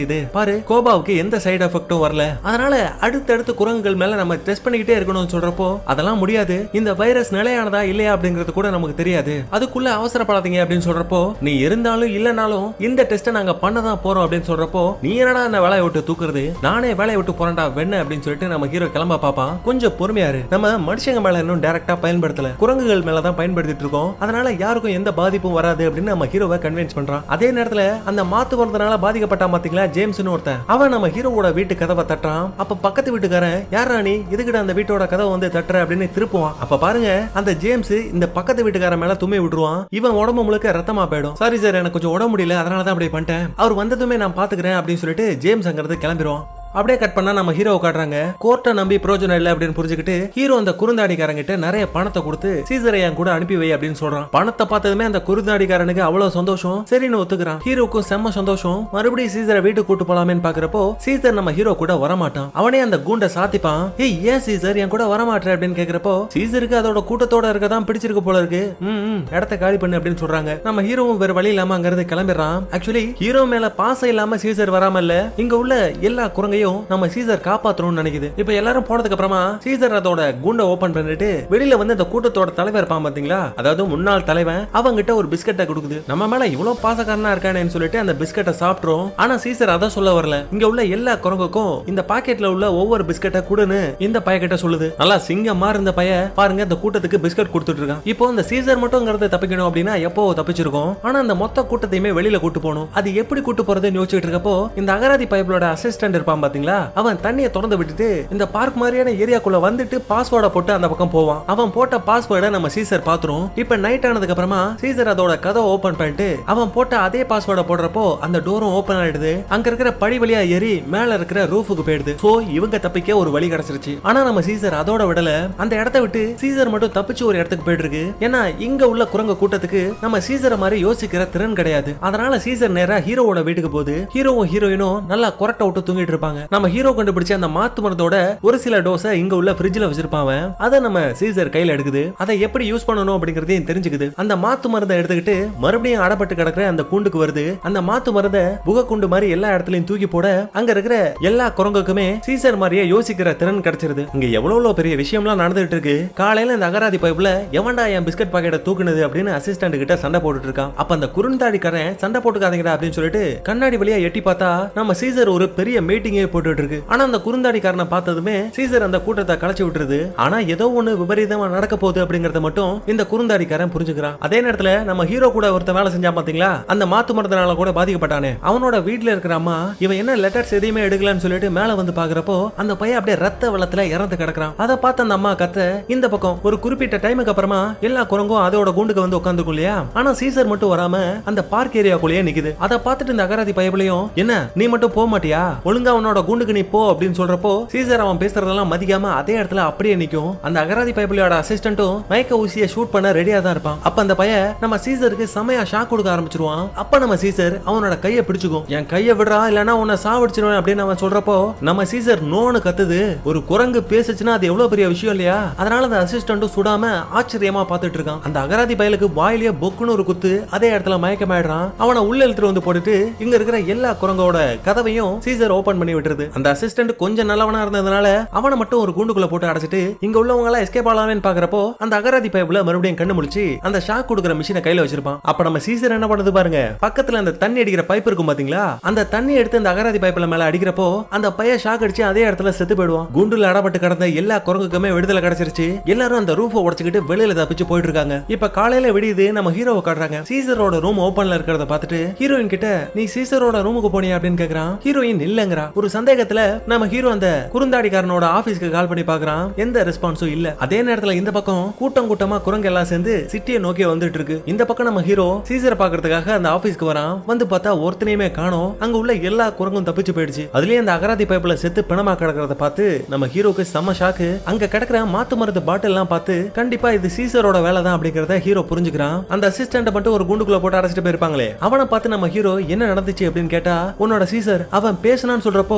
கிடைக்குது பாரு, கோபாவுக்கு எந்த சைடு எஃபெக்டும் வரல, அதனால அடுத்தடுத்து குரங்குகள் மேல நம்ம டெஸ்ட் பண்ணிக்கிட்டே இருக்கணும்னு சொல்றப்போ அதெல்லாம் முடியாது, இந்த வைரஸ் நிலையானதா இல்லையா அப்படிங்கிறது கூட நமக்கு தெரியாது, அதுக்குள்ள அவசரப்படாதீங்க அப்படின்னு சொல்றப்போ நீ இருந்தாலும் இல்லனாலும் இந்த டெஸ்ட் நாங்க பண்ணதான் போறோம் அப்படின்னு சொல்றப்போ நீ என்னடா என்ன வேலையை விட்டு தூக்குறது, நானே வேலையை விட்டு போறேன்டா வெண்ண அப்படின்னு சொல்லிட்டு நம்ம ஹீரோ கிளம்ப பாப்பான். கொஞ்சம் பொறுமையாரு, நம்ம மனுஷங்க மேல இன்னும் டைரக்டா பயன்படுத்தல, குரங்குகள் மேலதான் பயன்படுத்திட்டு இருக்கோம், அதனால யாருக்கும் எந்த பாதிப்பும் வராது அப்படின்னு நம்ம ஹீரோவை கன்வின்ஸ் பண்றான். அதே நேரத்துல அந்த மாத்து மருந்தனால பாதிக்கப்பட்டா பாத்தீங்களா ஜேம்ஸ்னு ஒருத்தன், அவன் நம்ம ஹீரோவோட வீட்டு கதவை தட்டுறான். அப்ப பக்கத்து வீட்டுக்காரன் யாரா நீ இதுக்கிட்ட அந்த வீட்டோட கதவை வந்து தட்டுற அப்படின்னு திருப்புவான். அப்ப பாருங்க அந்த ஜேம்ஸ் இந்த பக்கத்து வீட்டுக்காரன் மேல தும்மி விட்டுருவான். இவன் உடம்பு முழுக்க ரத்தமா போயிடும். சாரி சார், எனக்கு கொஞ்சம் உடம்பு முடியல, அதனாலதான் அப்படி பண்ணிட்டேன், அவர் வந்ததுமே நான் பாத்துக்கிறேன் அப்படின்னு சொல்லிட்டு ஜேம்ஸ் அங்கிருந்து கிளம்பிடுவான். அப்படியே கட் பண்ணா நம்ம ஹீரோ காட்டுறாங்க. கோர்ட்டை நம்பி பிரோஜனம் இல்ல அப்படின்னு புரிஞ்சுக்கிட்டு ஹீரோ அந்த குறுந்தாடிக்காரங்கிட்ட நிறைய பணத்தை கொடுத்து சீசரை என் கூட அனுப்பி வை அப்படின்னு சொல்றான். பணத்தை பார்த்ததுமே அந்த குறுந்தாடிக்காரனுக்கு அவ்வளவு சந்தோஷம், சரின்னு ஒத்துக்கிறான். ஹீரோக்கும் செம்ம சந்தோஷம். மறுபடியும் சீசரை வீட்டுக்கு கூட்டு போலாமேன்னு பாக்குறப்போ சீசர் நம்ம ஹீரோ கூட வரமாட்டான். அவனே அந்த கூண்டை சாத்திப்பான். ஏய் ஏன் சீசர் என் கூட வரமாட்டேன் அப்படின்னு கேக்குறப்போ சீசருக்கு அதோட கூட்டத்தோட இருக்கதான் பிடிச்சிருக்கு போல இருக்கு, ம் இடத்த காலி பண்ணு அப்படின்னு சொல்றாங்க. நம்ம ஹீரோவும் வேற வழி இல்லாம அங்கிருந்து கிளம்பிடுறான். ஆக்சுவலி ஹீரோ மேல பாசம் இல்லாம சீசர் வராம இல்ல, இங்க உள்ள எல்லா குரங்கையும் நம்ம சீசர் காப்பாத்தணும்னு நினைக்குது. இப்ப எல்லாரும் போனதுக்கு அப்புறமா சீசர் அதோட குண்டை ஓபன் பண்ணிட்டு வெளியில வந்து அந்த கூட்டத்தோட தலைவர் இருப்பான் பாத்தீங்களா, அதாவது முன்னாள் தலைவன், அவங்கிட்ட ஒரு பிஸ்கட்டை கொடுக்குது. நம்ம மேல இவ்வளவு பாசக்காரனா இருக்கானேன்னு சொல்லிட்டு அந்த பிஸ்கட்டை சாப்பிட்றோம். ஆனா சீசர் அதை சொல்ல வரல. இங்க உள்ள எல்லா குரங்குக்கும் இந்த பாக்கெட்ல உள்ள ஒவ்வொரு பிஸ்கட்டை கொடுன்னு இந்த பையகிட்ட சொல்லுது. நல்லா சிங்கமா இருந்த பைய பாருங்க இந்த கூட்டத்துக்கு பிஸ்கட் கொடுத்துட்டு இருக்கான். இப்போ இந்த சீசர் மட்டும்ங்கிறத தப்பிக்கணும் அப்படின்னா எப்போ தப்பிச்சிருக்கோம், ஆனா அந்த மொத்த கூட்டத்தையுமே வெளியில கூட்டு போகணும். அது எப்படி கூட்டு போறதுன்னு யோசிச்சுட்டு இருக்கப்போ இந்த அகராதி பைப்லோட அசிஸ்டன்ட் இருப்பான் பாத்தீங்களா, அவன் தண்ணியை திறந்து விட்டுட்டு இந்த பார்க் மாதிரியான ஏரியாக்குள்ள வந்துட்டு பாஸ்வேர்டை போட்டு அந்த பக்கம் போவான். அவன் போட்ட பாஸ்வேர்டை நம்ம சீசர் பாத்துறோம். இப்ப நைட் ஆனதுக்கு அப்புறமா சீசர் அதோட கதவை ஓபன் பண்ணிட்டு அவன் போட்ட அதே பாஸ்வேர்டை போடுறப்போ அந்த டோரும் ஓபன் ஆயிடுது. அங்க இருக்கிற படி வழியா ஏறி மேல இருக்கிற ரூஃபுக்கு போயிடுது. சோ இவங்க தப்பிக்க ஒரு வழி கிடைச்சிருச்சு. ஆனா நம்ம சீசர் அதோட விடல, அந்த இடத்தை விட்டு சீசர் மட்டும் தப்பிச்சு ஒரு இடத்துக்கு போயிட்டு இருக்கு. ஏன்னா இங்க உள்ள குரங்கு கூட்டத்துக்கு நம்ம சீசரை மாதிரி யோசிக்கிற திறன் கிடையாது. அதனால சீசர் நேரா ஹீரோவோட வீட்டுக்கு போகுது. ஹீரோவும் ஹீரோயினும் நல்லா கொரட்டை விட்டு தூங்கிட்டு இருப்பாங்க. நம்ம ஹீரோ கண்டுபிடிச்ச அந்த மாத்து மருந்தோட ஒரு சில டோஸை இங்க உள்ள ஃப்ரிட்ஜ்ல வச்சிருப்பாங்க. அதை நம்ம சீசர் கையில எடுக்குது. அதை எப்படி யூஸ் பண்ணணும் அப்படிங்கறதையும் தெரிஞ்சுக்குது. அந்த மாத்து மருந்தை எடுத்துக்கிட்டு மறுபடியும் அடப்பட்டு கிடக்குற அந்த கூண்டுக்கு வருது. அந்த மாத்து மருந்தை புகை கூண்டு மாதிரி எல்லா இடத்துலயும் தூக்கி போட அங்க இருக்கிற எல்லா குரங்குக்குமே சீசர் மாதிரியே யோசிக்கிற திறன் கிடைச்சிருது. இங்க எவ்வளவு பெரிய விஷயம்லாம் நடந்துட்டு இருக்கு. காலையில இந்த அகராதி பைப்ல எவன்டா என் பிஸ்கட் பாக்கெட்டை தூக்குனது அப்படின்னு அசிஸ்டன்ட் கிட்ட சண்டை போட்டுட்டு இருக்கான். அப்ப அந்த குறுந்தாடிக்காரன் சண்டை போட்டுக்காதீங்கடா அப்படின்னு சொல்லிட்டு கண்ணாடி வழியா எட்டி பார்த்தா நம்ம சீசர் ஒரு பெரிய மீட்டிங்கே போட்டுட்டு இருக்கு. ஆனா அந்த குறுந்தாடிக்காரனை பார்த்ததுமே சீசர் அந்த கூட்டத்தை கலைச்சு விட்டுருது. ஆனா ஏதோ ஒண்ணு விபரீதமா நடக்க போகுது அப்படிங்கறத மட்டும் இந்த குறுந்தாடிக்காரன் புரிஞ்சுக்கிறான். அதே நேரத்துல நம்ம ஹீரோ கூட ஒருத்த வேலை செஞ்சா பாத்தீங்களா, அந்த மாத்து மருந்தனால கூட பாதிக்கப்பட்டானே, அவனோட வீட்டுல இருக்கிற அம்மா இவன் என்ன லெட்டர்ஸ் எதையுமே எடுக்கலன்னு சொல்லிட்டு மேல வந்து பாக்குறப்போ அந்த பையன் அப்படியே ரத்த வெள்ளத்துல இறந்து கிடக்குறான். அதை பார்த்த அந்த அம்மா கத்த இந்த பக்கம் ஒரு குறிப்பிட்ட டைமுக்கு அப்புறமா எல்லா குரங்கும் அதோட கூண்டுக்கு வந்து உட்காந்துக்கும் இல்லையா, ஆனா சீசர் மட்டும் வராம அந்த பார்க் ஏரியாக்குள்ளேயே நிக்குது. அதை பார்த்துட்டு இந்த அகராதி பையபிளையும் என்ன நீ மட்டும் போக மாட்டியா, ஒழுங்கா அவனோட கூண்டுக்கு நீ போ அப்படின்னு சொல்றப்போ சீசர் அவன் பேசுறதெல்லாம் மதிக்காம அதே இடத்துல அப்படியே நிக்கும். அந்த அகராதி பைபிளோட அசிஸ்டன்ட்டும் மயக்க ஊசியை ஷூட் பண்ண ரெடியா தான் இருப்பான். அப்ப அந்த பையன் நம்ம சீசருக்கு செமையா ஷாக் கொடுக்க ஆரம்பிச்சிருவான். அப்ப நம்ம சீசர் அவனோட கையை பிடிச்சுக்கும். என் கையை விடுறா இல்லனா உன்னை சாவடிச்சிருவேன் அப்படின்னு அவன் சொல்றப்போ நம்ம சீசர் நோன்னு கத்துது. ஒரு குரங்கு பேசுச்சுன்னா அது எவ்வளவு பெரிய விஷயம் இல்லையா, அதனால அந்த அசிஸ்டன்ட்டும் சுடாம ஆச்சரியமா பாத்துட்டு இருக்கான். அந்த அகராதி பயலுக்கு வாயிலேயே பொக்குன்னு ஒரு குத்து, அதே இடத்துல மயக்கமாயிடுறான். அவனை உள்ள இழுத்துட்டு வந்து போட்டுட்டு இங்க இருக்கிற எல்லா குரங்கோட கதவையும் சீசர் ஓபன் பண்ணி விட்டுருது. அந்த அசிஸ்டன்ட் கொஞ்சம் நல்லவனா இருந்ததுனால அவனை மட்டும் ஒரு கூண்டுக்குள்ள போட்டு அடைச்சிட்டு இங்க உள்ளவங்க எல்லாம் எஸ்கேப் ஆகலாம்னு பாக்குறப்போ அந்த அகராதி பைப்ல மறுபடியும் கண்ணு முழிச்சு அந்த ஷாக் கொடுக்கிற மிஷினை கையில வச்சிருப்பான். அப்ப நம்ம சீசர் என்ன பண்ணுது பாருங்க, பக்கத்துல அந்த தண்ணி அடிக்கிற பைப் இருக்கும் பாத்தீங்களா, அந்த தண்ணி எடுத்து அந்த அகராதி பைப்ல மேல அடிக்கிறப்போ அந்த பைய ஷாக் அடிச்சு அதே இடத்துல செத்து போயிடுவான். குண்டுல அடப்பட்டு கிடந்த எல்லா குரங்குக்குமே விடுதலை கிடைச்சிருச்சு. எல்லாரும் அந்த ரூஃபை உடைச்சுக்கிட்டு வெளியில தப்பிச்சு போயிட்டு இருக்காங்க. இப்ப காலையில விடியுது. நம்ம ஹீரோவை காட்டுறாங்க. சீசரோட ரூம் ஓபன்ல இருக்கிறத பார்த்துட்டு ஹீரோயின் கிட்ட நீ சீசரோட ரூமுக்கு போனியா அப்படின்னு கேக்குறான். ஹீரோயின் இல்லங்கறா. ஒரு சந்தேகத்துல நம்ம ஹீரோ அந்த குறுந்தாடிக்காரனோட ஆபீஸ்க்கு கால் பண்ணி பாக்குறான். எந்த ரெஸ்பான்ஸும் இல்ல. அதே நேரத்துல இந்த பக்கம் கூட்டம் கூட்டமா குரங்கு எல்லாம் சேர்ந்து சிட்டியை நோக்கி வந்துட்டு இருக்கு. இந்த பக்கம் நம்ம ஹீரோ சீசரை பாக்குறதுக்காக அந்த ஆபீஸ்க்கு வரான். வந்து பார்த்தா ஒருத்தனையுமே காணோம். அங்க உள்ள எல்லா குரங்கும் தப்பிச்சு போயிடுச்சு. அதுலயே அந்த அகராதி பைப்ல செத்து பிணமா கிடக்கிறத பார்த்து நம்ம ஹீரோக்கு செம்ம ஷாக்கு. அங்க கிடக்கிற மாத்து மருந்து பாட்டில் எல்லாம் பார்த்து கண்டிப்பா இது சீசரோட வேலை தான் அப்படிங்கறத ஹீரோ புரிஞ்சுக்கிறான். அந்த அசிஸ்டன்ட் மட்டும் ஒரு குண்டுக்குள்ள போட்டு அடைச்சிட்டு போயிருப்பாங்களே, அவனை பார்த்து நம்ம ஹீரோ என்ன நடந்துச்சு அப்படின்னு கேட்டா உன்னோட சீசர் அவன் பேசினான்னு சொல்றப்போ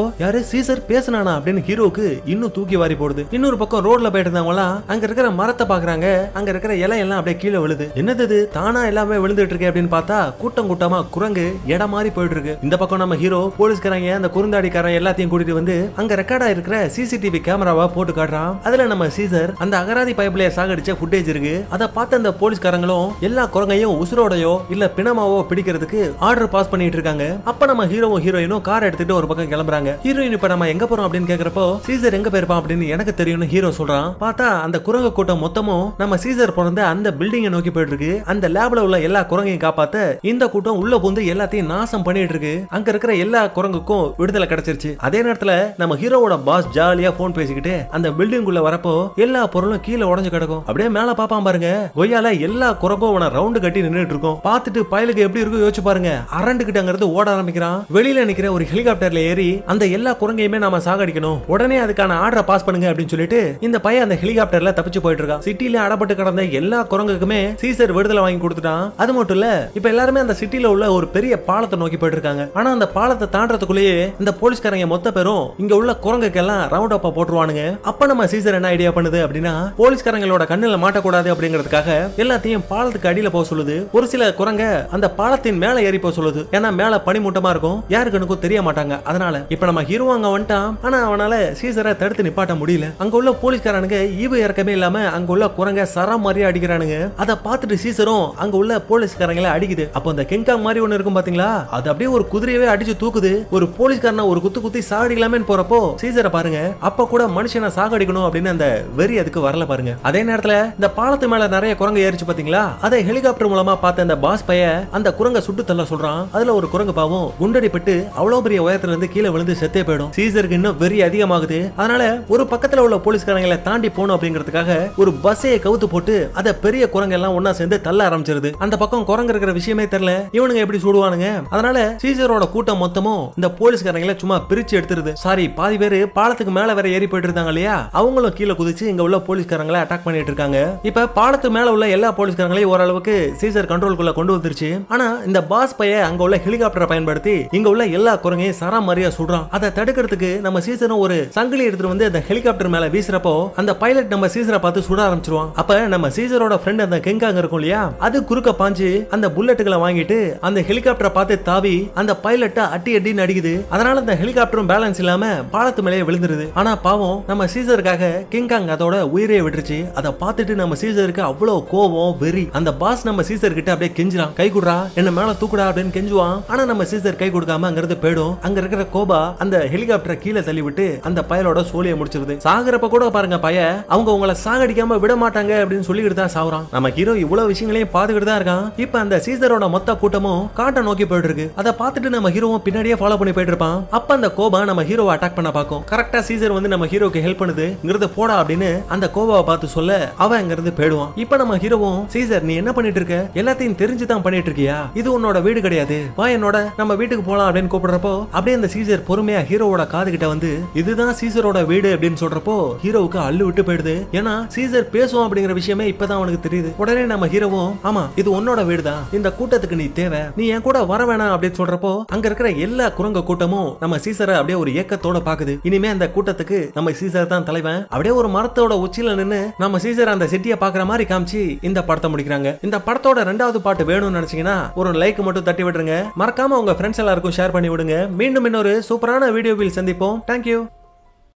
யாரு சீசர் பேசுனானா அப்படின்னு ஹீரோக்கு இன்னும் தூக்கி வாரி போடுது. இன்னொரு பக்கம் ரோட்ல போயிட்டு இருந்தவங்க அங்க இருக்கிற மரத்தை பாக்குறாங்க. அங்க இருக்கிற இலை எல்லாம் அப்படியே கீழே விழுது. என்னது தானா எல்லாமே விழுந்துட்டு இருக்கு அப்படின்னு பார்த்தா கூட்டம் கூட்டமா குரங்கு இடம் மாதிரி போயிட்டு இருக்கு. இந்த பக்கம் நம்ம ஹீரோ போலீஸ்காரங்க அந்த குறுந்தாடிக்காரன் எல்லாத்தையும் கூட்டிட்டு வந்து அங்க ரெக்கார்டா இருக்கிற சிசிடிவி கேமராவா போட்டு காட்டுறான். அதுல நம்ம சீசர் அந்த அகராதி பைப்ல சாகடிச்ச ஃபுட்டேஜ் இருக்கு. அதை பார்த்த அந்த போலீஸ்காரங்களும் எல்லா குரங்கையும் உசுரோடையோ இல்ல பிணமாவோ பிடிக்கிறதுக்கு ஆர்டர் பாஸ் பண்ணிட்டு இருக்காங்க. அப்ப நம்ம ஹீரோவும் ஹீரோயினும் கார் எடுத்துட்டு ஒரு பக்கம் கிளம்புறாங்க. ஹீரோயின் இப்ப நம்ம எங்க போறோம் அப்படின்னு கேக்குறப்போ சீசர் எங்க போயிருப்பான் அப்படின்னு எனக்கு தெரியும்னு ஹீரோ சொல்றான். பார்த்தா அந்த குரங்கு கூட்டம் மொத்தமும் நம்ம சீசர் பிறந்த அந்த பில்டிங்கை நோக்கி போயிட்டு இருக்கு. அந்த லேப்ல உள்ள எல்லா குரங்கையும் காப்பாத்த இந்த கூட்டம் உள்ள புந்து எல்லாத்தையும் நாசம் பண்ணிட்டு இருக்கு. அங்க இருக்கிற எல்லா குரங்குக்கும் விடுதலை கிடைச்சிருச்சு. அதே நேரத்துல நம்ம ஹீரோவோட பாஸ் ஜாலியா போன் பேசிக்கிட்டு அந்த பில்டிங் உள்ள வரப்போ எல்லா பொருளும் கீழே உடஞ்சு கிடக்கும். அப்படியே மேல பாப்பான் பாருங்க. கொய்யால எல்லா குரங்கும் அவன ரவுண்டு கட்டி நின்னுட்டு இருக்கும். பார்த்துட்டு பயலுக்கு எப்படி இருக்கும் யோசிச்சு பாருங்க. அரண்டுகிட்ட அங்கிருந்து ஓட ஆரம்பிக்கிறான். வெளியில நிக்கிற ஒரு ஹெலிகாப்டர்ல ஏறி அந்த எல்லா குரங்கையுமே நாம சாகடிக்கணும், உடனே அதுக்கான ஆர்டரை பாஸ் பண்ணுங்க அப்படின்னு சொல்லிட்டு இந்த பையன் அந்த ஹெலிகாப்டர்ல தப்பிச்சு போயிட்டு இருக்கான். சிட்டில அடப்பட்டு கிடந்த எல்லா குரங்குக்குமே சீசர் விடுதலை வாங்கி கொடுத்துட்டான். அது மட்டும் இல்ல இப்ப எல்லாருமே அந்த சிட்டில உள்ள ஒரு பெரிய பாலத்தை நோக்கி போயிட்டு இருக்காங்க. ஆனா அந்த பாலத்தை தாண்டறதுக்குள்ளேயே இந்த போலீஸ்காரங்க மொத்த பேரும் இங்க உள்ள குரங்குக்கு எல்லாம் ரவுண்ட் அப்பா போட்டுருவானுங்க. அப்ப நம்ம சீசர் என்ன ஐடியா பண்ணுது அப்படின்னா போலீஸ்காரங்களோட கண்ணுல மாட்டக்கூடாது அப்படிங்கிறதுக்காக எல்லாத்தையும் பாலத்துக்கு அடியில போக சொல்லுது. ஒரு சில குரங்க அந்த பாலத்தின் மேல ஏறி போக சொல்லுது. ஏன்னா மேல பனிமூட்டமா இருக்கும், யாருக்கும் தெரிய மாட்டாங்க. அதனால இப்ப நம்ம ஹீரோ அங்க வந்துட்டான். ஆனா அவனால சீசரை தடுத்து நிப்பாட்ட முடியல. அங்க உள்ள போலீஸ்காரனுங்க ஈவு இறக்கமே இல்லாம அங்க உள்ள குரங்க சரா மாதிரியா அடிக்கிறானுங்க. அதை பார்த்துட்டு சீசரும் அங்க உள்ள போலீஸ்காரங்களை அடிக்குது. அப்ப அந்த கிங்காங் மாதிரி ஒண்ணு இருக்கும் பாத்தீங்களா, அது அப்படியே ஒரு குதிரையவே அடிச்சு தூக்குது. ஒரு போலீஸ்காரனை ஒரு குத்து குத்தி சாகடிக்கலாமே போறப்போ சீசரை பாருங்க அப்ப கூட மனுஷனை சாகடிக்கணும் அப்படின்னு அந்த வெறி அதுக்கு வரல பாருங்க. அதே நேரத்துல இந்த பாலத்து மேல நிறைய குரங்கு ஏறிச்சு பாத்தீங்களா, அதை ஹெலிகாப்டர் மூலமா பார்த்த அந்த பாஸ் பைய அந்த குரங்க சுட்டு தள்ள சொல்றான். அதுல ஒரு குரங்கு பாவம் குண்டடிப்பட்டு அவ்வளவு பெரிய உயரத்துல இருந்து கீழே விழுந்து செத்தே போயிடும். சீசருக்கு இன்னும் வெறி அதிகமாகுது. அதனால ஒரு பக்கத்துல உள்ள போலீஸ்காரங்களை தாண்டி போகணும் அப்படிங்கிறதுக்காக ஒரு பஸ்ஸையை கவுத்து போட்டு அதை பெரிய குரங்கு எல்லாம் ஒன்னா சேர்ந்து தள்ள ஆரம்பிச்சிருது. அந்த பக்கம் குரங்கு இருக்கிற விஷயமே தெரியல, இவனுங்க எப்படி சுடுவானுங்க. அதனால சீசரோட கூட்டம் மொத்தமும் இந்த போலீஸ்காரங்களை சும்மா பிரிச்சு எடுத்துருது. சாரி, பாதி பேரு பாலத்துக்கு மேல வேற ஏறி போயிட்டு இருந்தாங்க இல்லையா, அவங்களும் கீழே குதிச்சு இங்க உள்ள போலீஸ்காரங்களை அட்டாக் பண்ணிட்டு இருக்காங்க. இப்ப பாலத்து மேல உள்ள எல்லா போலீஸ்காரங்களையும் ஓரளவுக்கு சீசர் கண்ட்ரோலுக்குள்ள கொண்டு வந்துருச்சு. ஆனா இந்த பாஸ் பைய அங்க உள்ள ஹெலிகாப்டரை பயன்படுத்தி இங்க உள்ள எல்லா குரங்கையும் சரா மாதிரியா சுடுறான். அதை தடுக்கிறதுக்கு நம்ம சீசரும் ஒரு சங்கிலி எடுத்துட்டு வந்து அந்த ஹெலிகாப்டர் மேல வீசுறப்போ அந்த பைலட் நம்ம சீசரை பார்த்து சுட ஆரம்பிச்சிருவான். அப்ப நம்ம சீசரோட ஃப்ரெண்ட் அந்த கிங்காங் இருக்கும் இல்லையா, அது குறுக்க பாஞ்சு அந்த புல்லட்டுகளை வாங்கிட்டு அந்த ஹெலிகாப்டரை பார்த்து தாவி அந்த பைலட்டை அட்டி அட்டின்னு அடிக்குது. அதனால அந்த ஹெலிகாப்டரும் பேலன்ஸ் இல்லாம பாலத்து மேலேயே விழுந்துருது. ஆனா பாவம் நம்ம சீசருக்காக கிங்காங் அதோட உயிரே விட்டுருச்சு. அதை பார்த்துட்டு நம்ம சீசருக்கு அவ்வளவு கோவம் வெறி. அந்த பாஸ் நம்ம சீசர் கிட்ட அப்படியே கெஞ்சுறான், கை குடுறா, என்ன மேல தூக்குடா அப்படின்னு கெஞ்சுவான். ஆனா நம்ம சீசர் கை கொடுக்காம அங்கிருந்து போயிடும். அங்க இருக்கிற கோபா அந்த ஹெலிகாப்டரை கீழே தள்ளி விட்டு அந்த பயலோட சோழியை முடிச்சிருது. சாகரப்ப கூட பாருங்க பைய அவங்க உங்களை சாகடிக்காம விட மாட்டாங்க அப்படின்னு சொல்லிக்கிட்டு தான் சாவுறான். நம்ம ஹீரோ இவ்வளவு விஷயங்களையும் பாத்துக்கிட்டு தான் இருக்கான். இப்ப அந்த சீசரோட மொத்த கூட்டமும் காட்டை நோக்கி போயிட்டு இருக்கு. அதை பார்த்துட்டு நம்ம ஹீரோவும் பின்னாடியே ஃபாலோ பண்ணி போயிட்டு இருப்பான். அப்ப அந்த கோபா நம்ம ஹீரோவை அட்டாக் பண்ண பாக்கும். கரெக்டா சீசர் வந்து நம்ம ஹீரோக்கு ஹெல்ப் பண்ணுது. இங்கிருந்து போடா அப்படின்னு அந்த கோபாவை பார்த்து சொல்ல அவன் அங்கிருந்து போயிடுவான். இப்ப நம்ம ஹீரோவும் சீசர் நீ என்ன பண்ணிட்டு இருக்க, எல்லாத்தையும் தெரிஞ்சு தான் பண்ணிட்டு இருக்கியா, இது உன்னோட வீடு கிடையாது, வா என்னோட நம்ம வீட்டுக்கு போலாம் அப்படின்னு கூப்பிடுறப்போ அப்படியே அந்த சீசர் பொறுமையா ஹீரோவோட காது கிட்ட வந்து இதுதான் சீசரோட வீடு அப்படின்னு சொல்றப்போ ஹீரோவுக்கு அள்ளு விட்டு போயிடுது. ஏன்னா சீசர் பேசுவோம் அப்படிங்கிற விஷயமே இப்பதான் அவனுக்கு தெரியுது. உடனே நம்ம ஹீரோவும் ஆமா இது உன்னோட வீடு தான், இந்த கூட்டத்துக்கு நீ தேவை, நீ என் கூட வர வேணாம் அப்படின்னு சொல்றப்போ அங்க இருக்கிற எல்லா குரங்க கூட்டமும் நம்ம சீசரை அப்படியே ஒரு ஏக்கத்தோட பாக்குது. இனிமே அந்த கூட்டத்துக்கு நம்ம சீசர் தான் தலைவன். அப்படியே ஒரு மரத்தோட உச்சியில நின்னு நம்ம சீசர் அந்த சிட்டியை பாக்குற மாதிரி காமிச்சு இந்த படத்தை முடிக்கிறாங்க. இந்த படத்தோட ரெண்டாவது பாட்டு வேணும்னு நினைச்சீங்கன்னா ஒரு லைக் மட்டும் தட்டி விடுங்க. மறக்காம உங்க ஃப்ரெண்ட்ஸ் எல்லாருக்கும் ஷேர் பண்ணி விடுங்க. மீண்டும் இன்னொரு சூப்பரான வீடியோவில் சந்திப்போம். தேங்க்யூ.